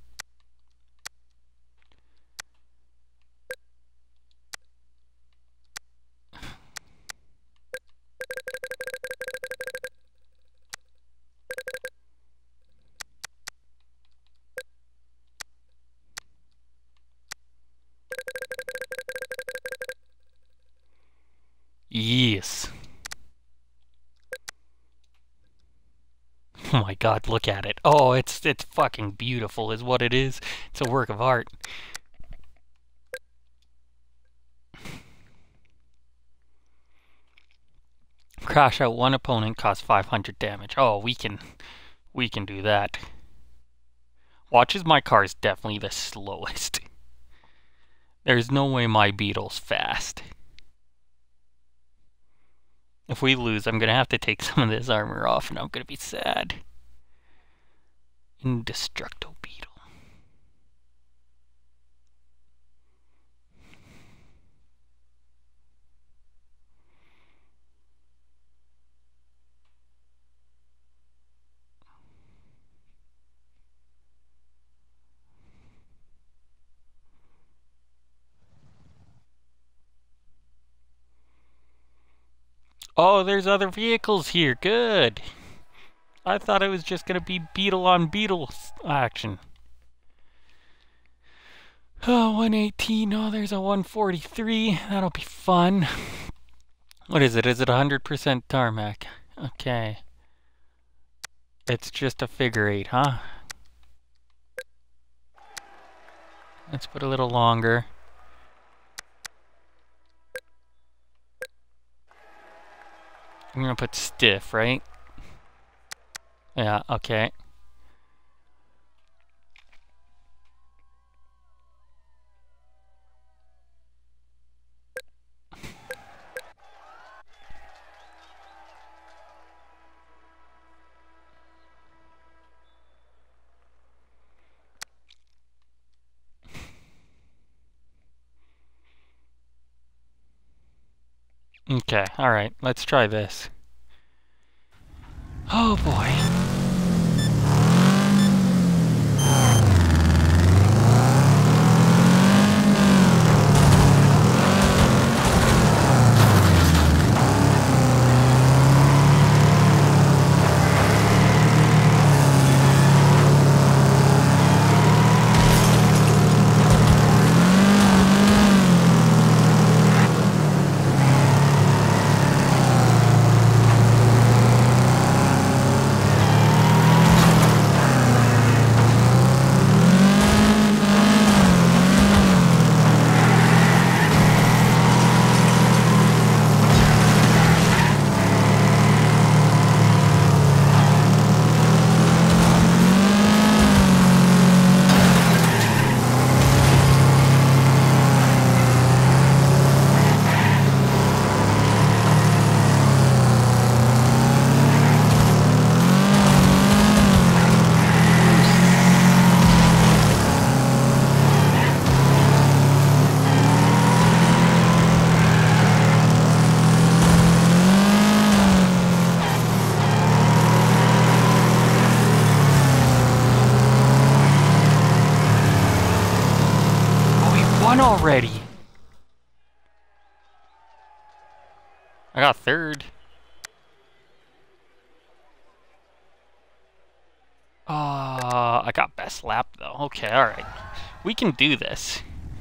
Yes. Oh my god, look at it. Oh, it's it's fucking beautiful is what it is. It's a work of art. Crash out one opponent, cost five hundred damage. Oh, we can we can do that. Watch as my car is definitely the slowest. There's no way my Beetle's fast. If we lose, I'm gonna have to take some of this armor off and I'm gonna be sad. Indestructible Beetle. Oh, there's other vehicles here. Good. I thought it was just gonna be Beetle on Beetle action. Oh, one eighteen. Oh, there's a one forty-three. That'll be fun. What is it? Is it one hundred percent tarmac? Okay. It's just a figure eight, huh? Let's put a little longer. I'm gonna put stiff, right? Yeah, okay. Okay, alright, let's try this. Oh boy. already? I got third. Uh, I got best lap though. Okay, alright. We can do this.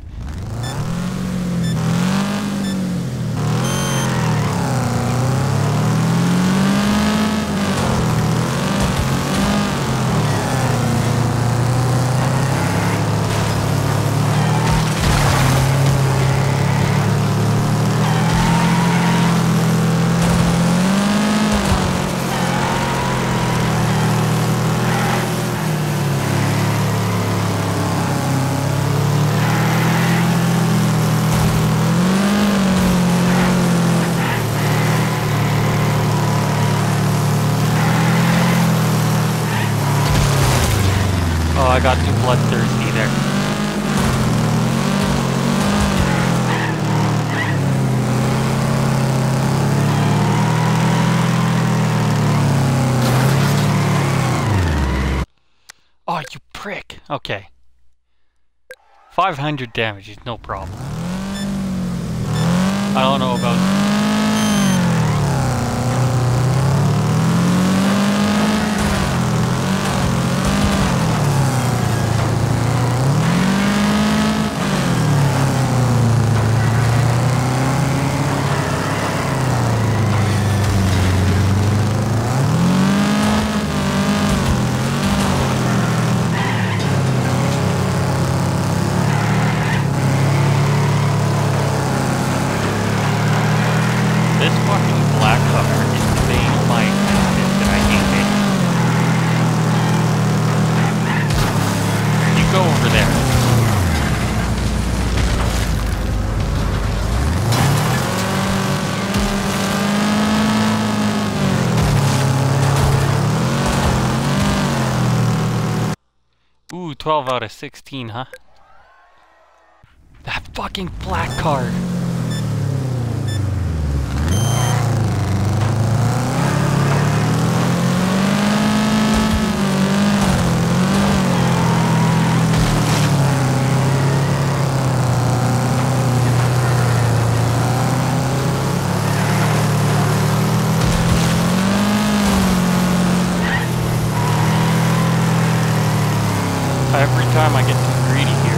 I got too bloodthirsty there. Oh, you prick. Okay. five hundred damage is no problem. I don't know about... twelve out of sixteen, huh? That fucking black car. Every time I get too greedy here.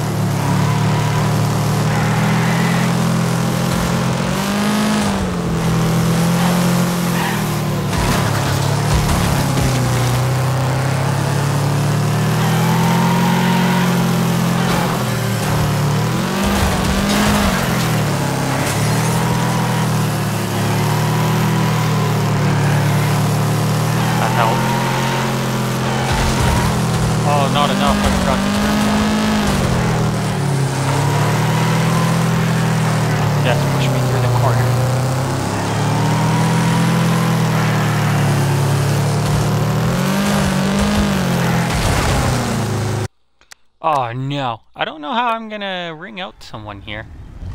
That helped. Oh, not enough. I forgot to turn that. Yes, push me through the corner. Oh, no. I don't know how I'm gonna ring out someone here.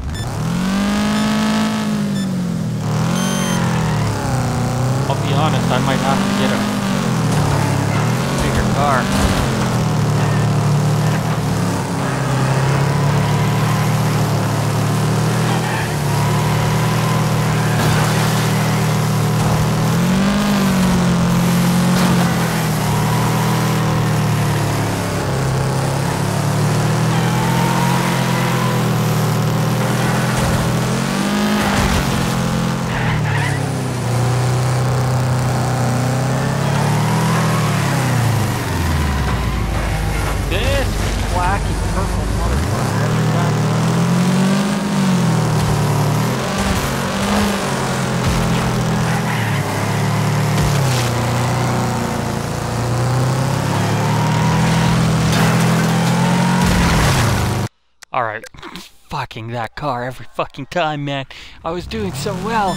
I'll be honest, I might have to get a bigger car. Alright, fucking that car every fucking time, man. I was doing so well.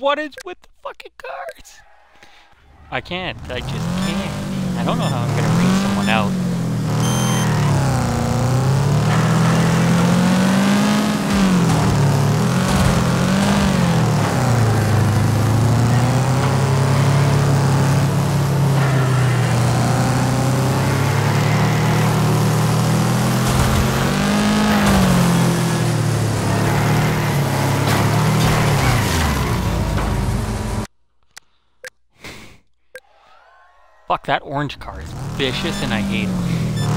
what is with the fucking cars? I can't. I just can't. I don't know how I'm gonna bring someone out. Fuck, that orange car is vicious and I hate it.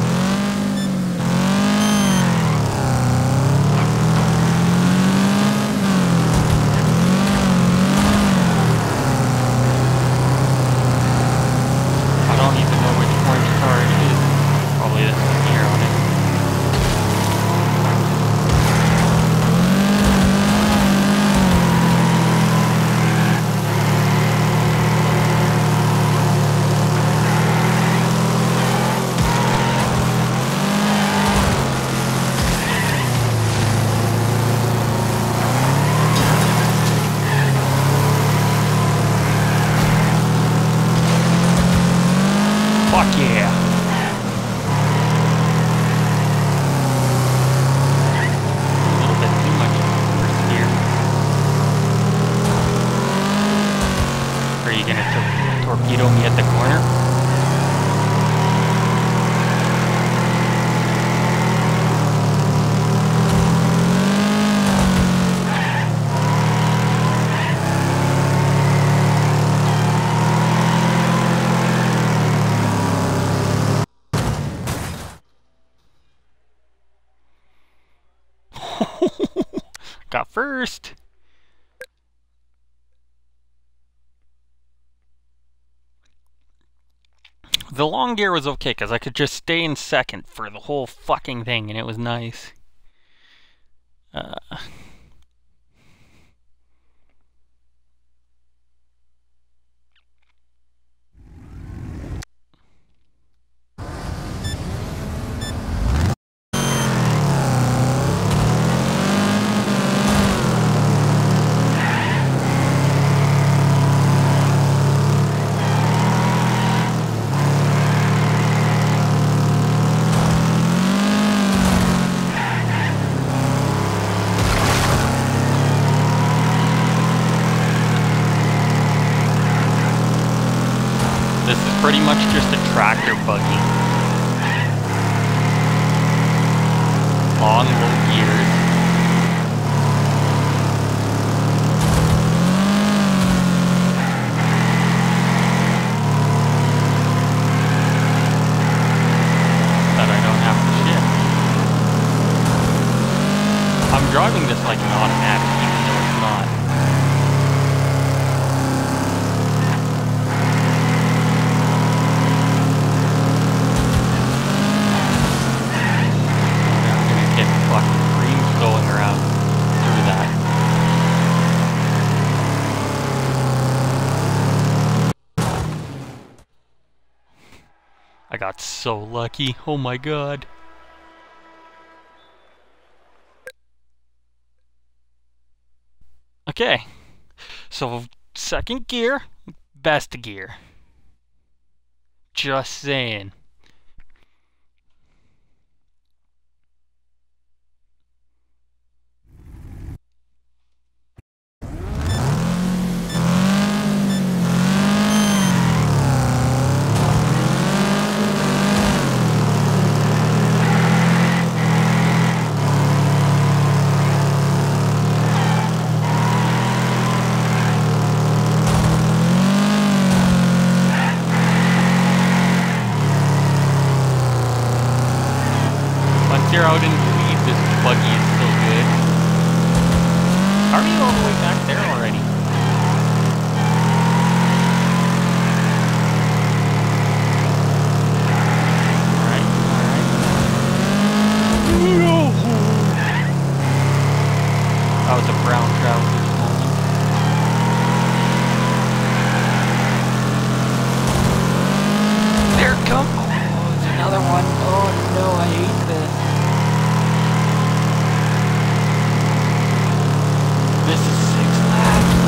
I don't even know which orange car it is. Probably this one here on it. Fuck yeah! A little bit too much first gear. Are you gonna tor torpedo me at the corner? Got first. The long gear was okay because I could just stay in second for the whole fucking thing and it was nice. Uh... This is pretty much just a tractor buggy. Long, low gears. That I don't have to shift. I'm driving this like an automatic, even though it's not. Going around through that. I got so lucky. Oh my god. Okay. So second gear, best gear. Just saying. You're out in the lead, this buggy is still good. How are you all the way back there already? Alright, alright. That was a brown trousers moment. There it comes! Oh, it's another one. Oh no, I hate this. This is six laps.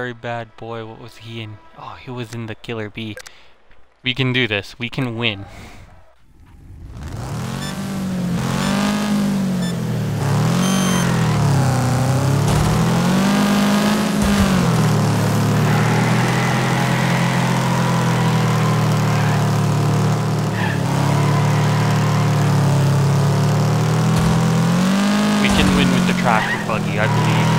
very bad boy. What was he in? Oh, he was in the Killer Bee. We can do this. We can win. We can win with the tractor buggy, I believe.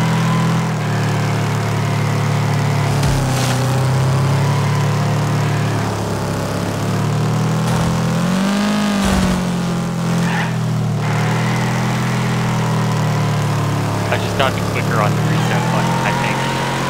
I just gotta be quicker on the reset button, I think.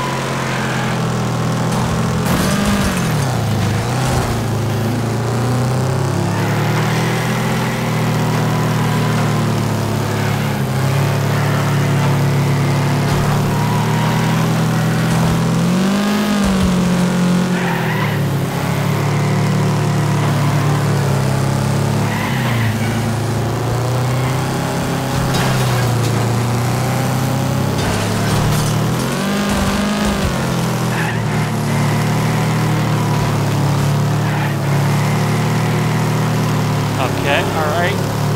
Okay, alright.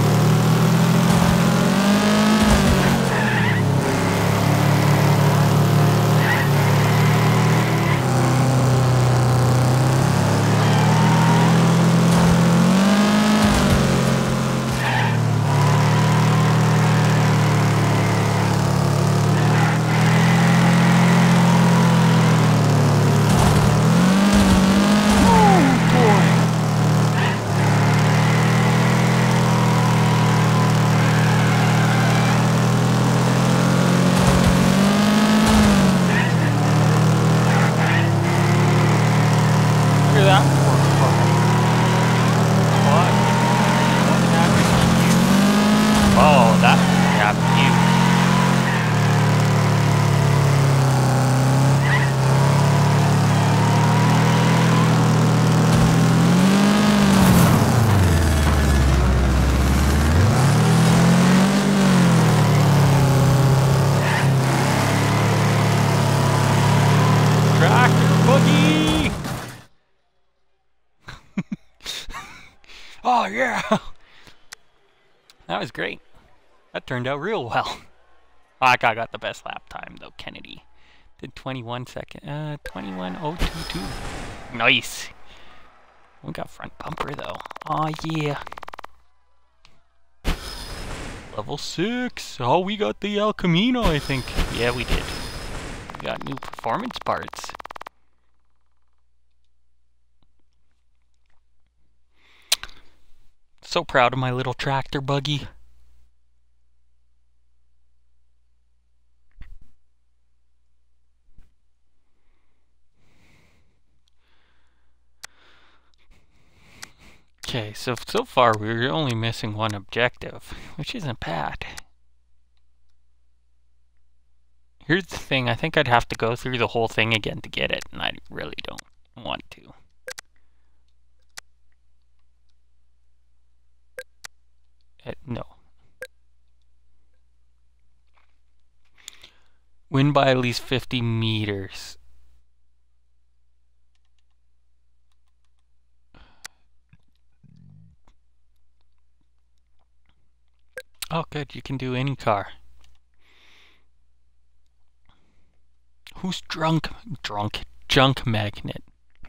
Oh, that happened to you. Tractor buggy! Oh yeah! That was great. That turned out real well. I got the best lap time though, Kennedy. Did twenty-one second, uh, twenty-one oh two two. Nice. We got front bumper though. Oh yeah. Level six. Oh, we got the El Camino, I think. Yeah, we did. We got new performance parts. So proud of my little tractor buggy. Okay, so so far we're only missing one objective, which isn't bad. Here's the thing, I think I'd have to go through the whole thing again to get it, and I really don't want to. Uh, no. Win by at least fifty meters. Oh good, you can do any car. Who's drunk? Drunk. Junk magnet.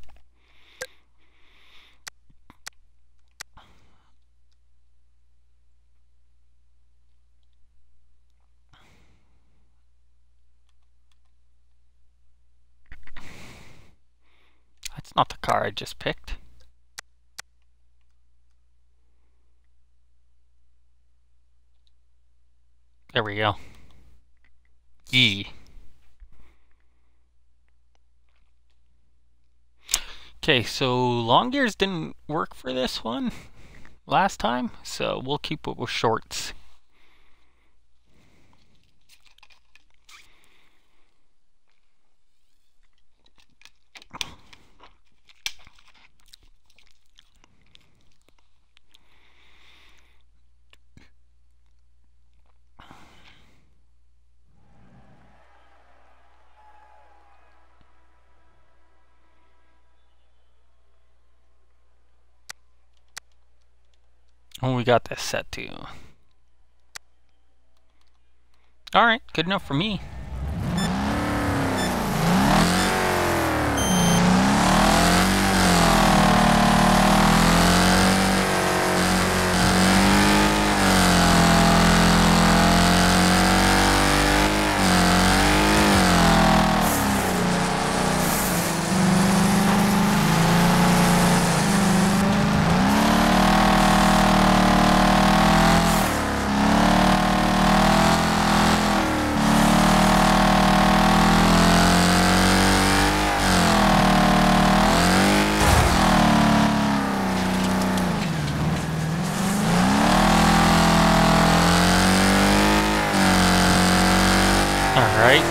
That's not the car I just picked. There we go. Yee. Okay, so long gears didn't work for this one last time, so we'll keep it with shorts. Oh, we got this set too. Alright, good enough for me. Alright.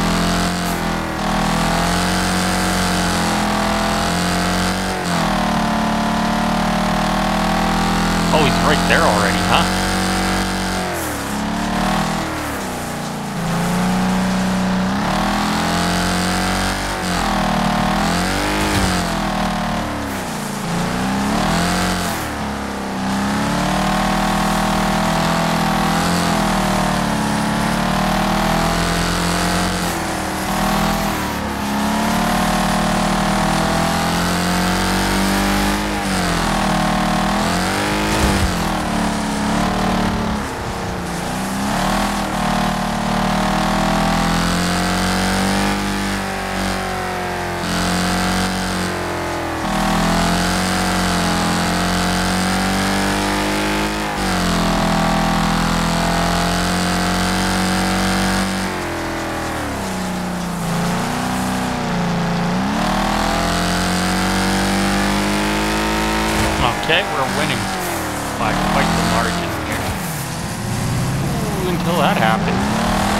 Oh, he's right there already, huh? Okay, we're winning by quite the margin here. Ooh, until that happens.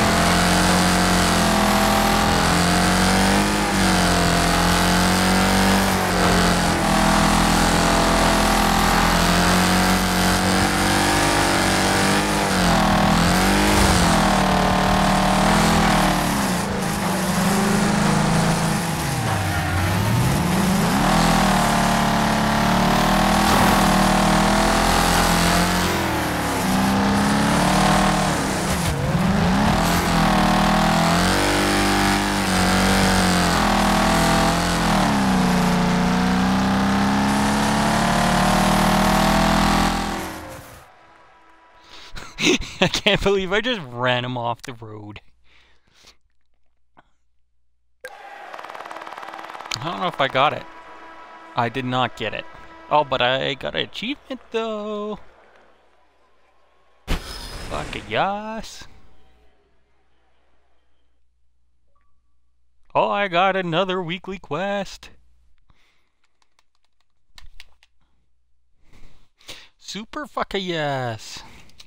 I can't believe I just ran him off the road. I don't know if I got it. I did not get it. Oh, but I got an achievement though. Fuck it, yes. Oh, I got another weekly quest. Super fuck a yes.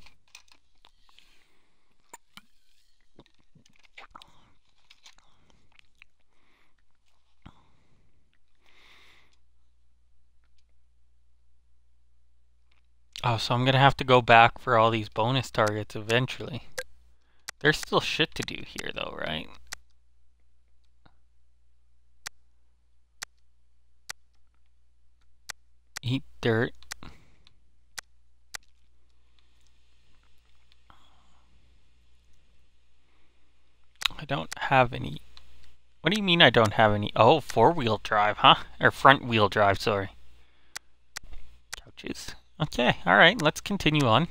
Oh, so I'm gonna have to go back for all these bonus targets eventually. There's still shit to do here though, right? Eat dirt. I don't have any. What do you mean I don't have any? Oh, four-wheel drive, huh? Or front-wheel drive, sorry. Couches. Okay, alright, let's continue on.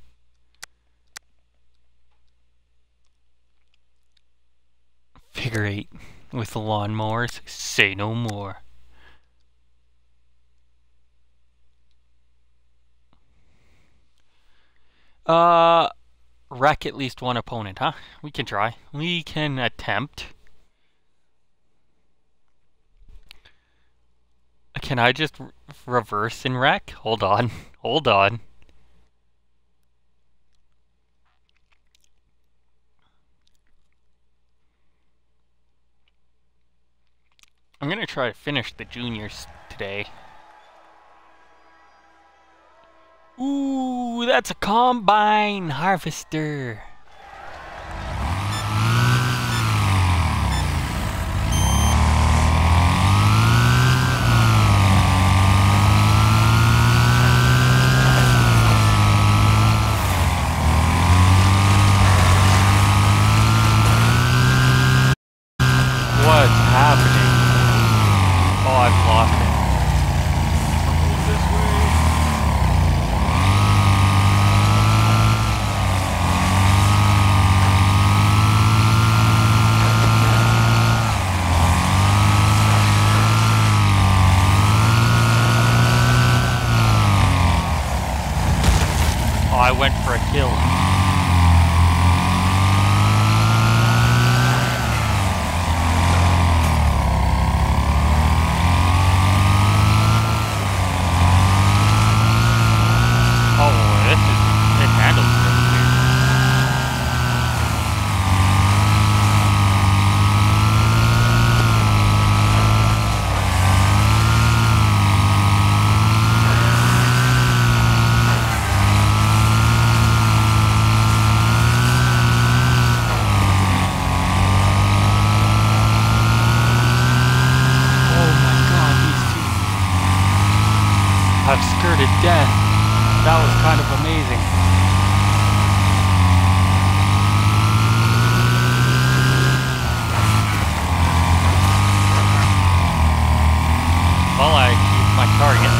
Figure eight with lawnmowers. Say no more. Uh, wreck at least one opponent, huh? We can try. We can attempt. Can I just r reverse and wreck? Hold on. Hold on. I'm gonna try to finish the juniors today. Ooh, that's a combine harvester. kill. Oh, this is, it handles it really weird. I've skirted death. That was kind of amazing. Well, I achieved my target.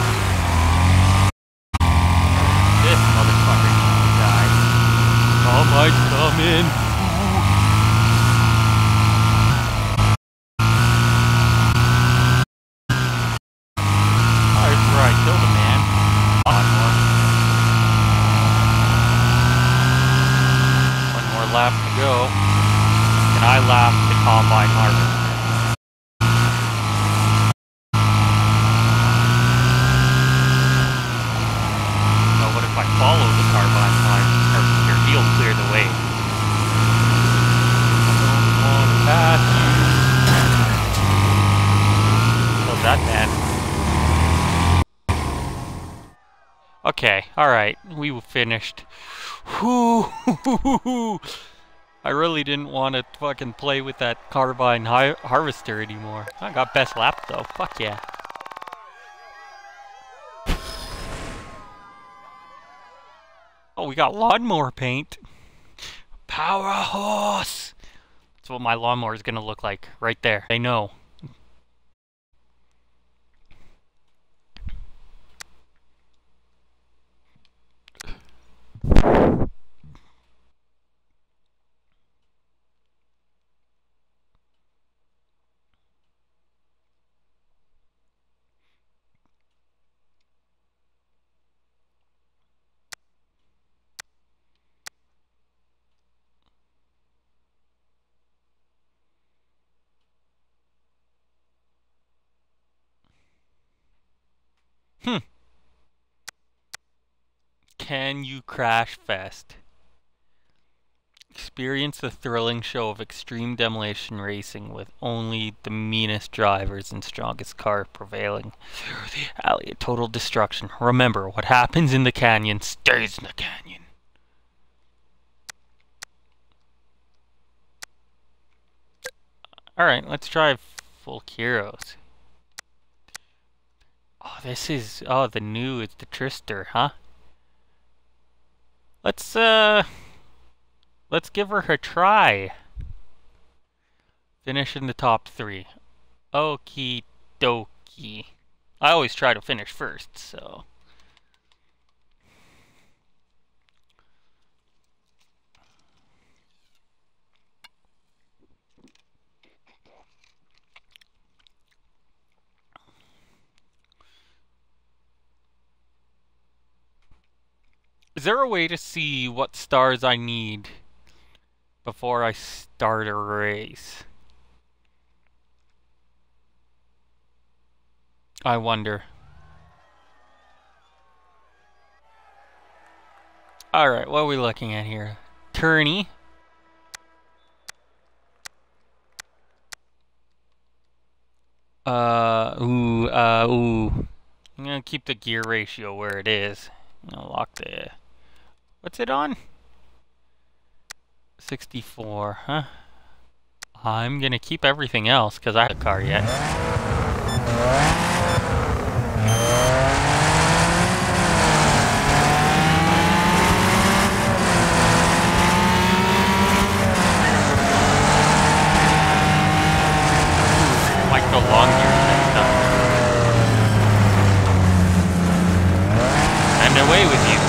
This motherfucker needs to die. Oh, might come in. I killed a man. One more. One more lap to go. And I lapped the combine harvester. Now what if I follow the combine harvester? He'll clear the way. I don't want to pass you. Killed that man. Okay, alright, we finished. Whoo! I really didn't want to fucking play with that carbine hi harvester anymore. I got best lap though, fuck yeah. Oh, we got lawnmower paint. Power horse! That's what my lawnmower is gonna look like, right there. They know. Hmm. Can you crash fest? Experience the thrilling show of extreme demolition racing with only the meanest drivers and strongest car prevailing through the alley of total destruction. Remember, what happens in the canyon stays in the canyon. Alright, let's drive full Kiros. Oh, this is... Oh, the new... It's the Trister, huh? Let's, uh... Let's give her a try. Finish in the top three. Okie dokie. I always try to finish first, so... Is there a way to see what stars I need before I start a race? I wonder. Alright, what are we looking at here? Tourney. Uh, ooh, uh, ooh. I'm gonna keep the gear ratio where it is. I'm gonna lock the... What's it on? sixty-four, huh? I'm gonna keep everything else, because I have a car yet. Might go long here next time. And away with you.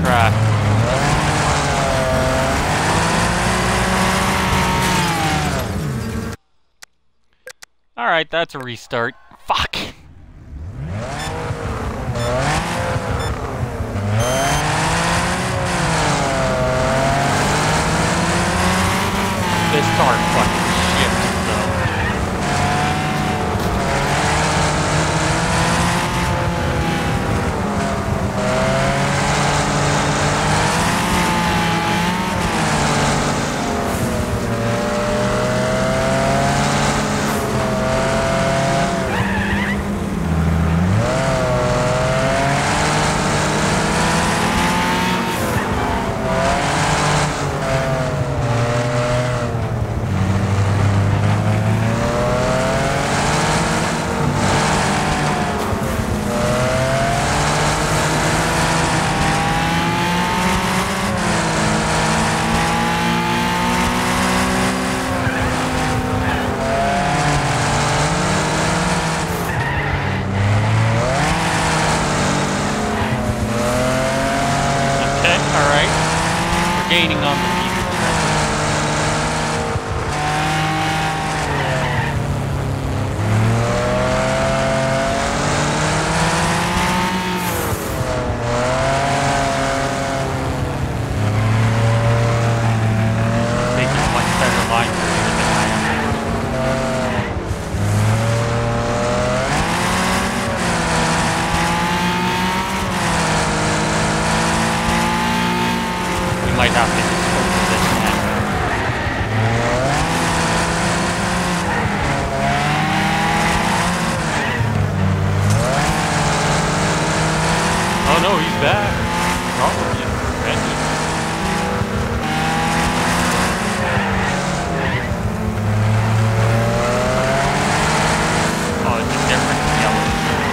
track. Alright, that's a restart. Fuck! This car fucking shit, though. Gaining on the leader directly. Taking much better line for here than I am. Might have to just focus this man. Oh no, he's back. Probably prevented. Oh, it's a different yellow.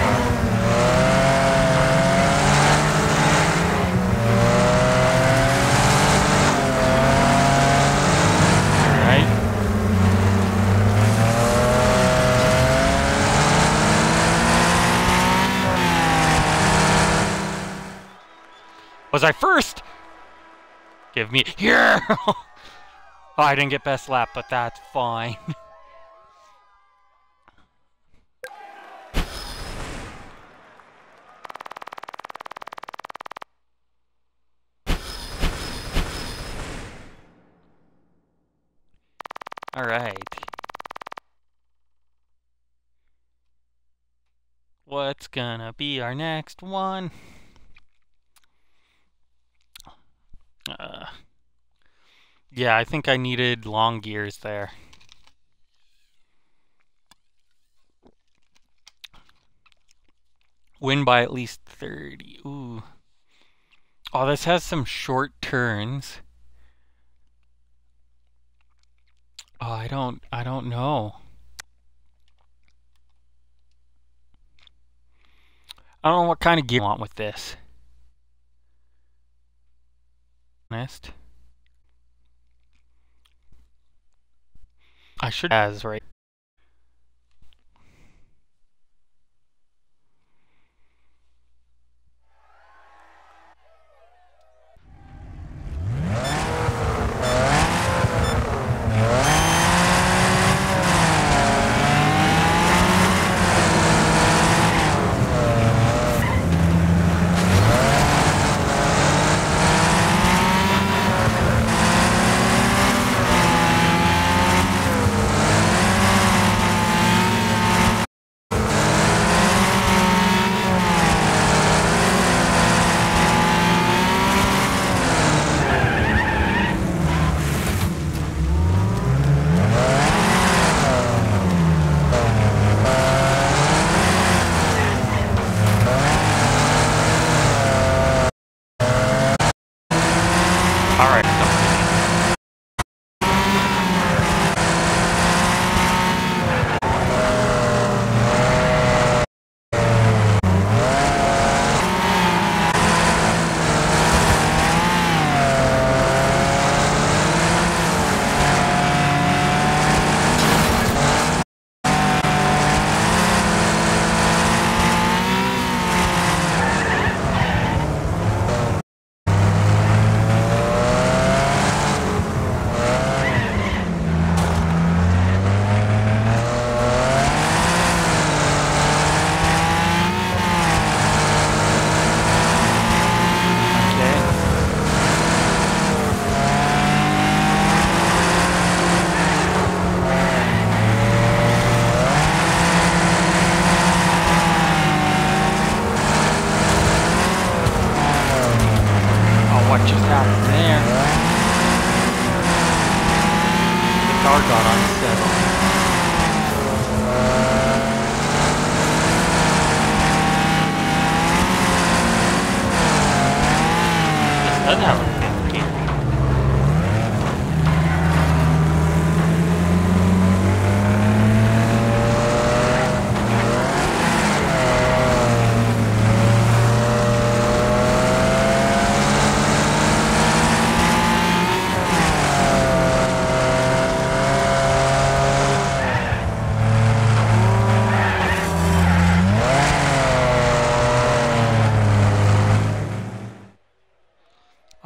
Was I first? Give me here. Oh, I didn't get best lap, but that's fine. All right. What's gonna be our next one? Uh, yeah, I think I needed long gears there. Win by at least thirty. Ooh. Oh, this has some short turns. Oh, I don't, I don't know. I don't know what kind of gear I want with this. Honest. I should as right.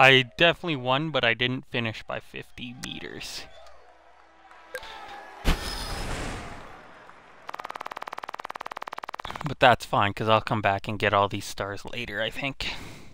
I definitely won, but I didn't finish by fifty meters. But that's fine, because I'll come back and get all these stars later, I think.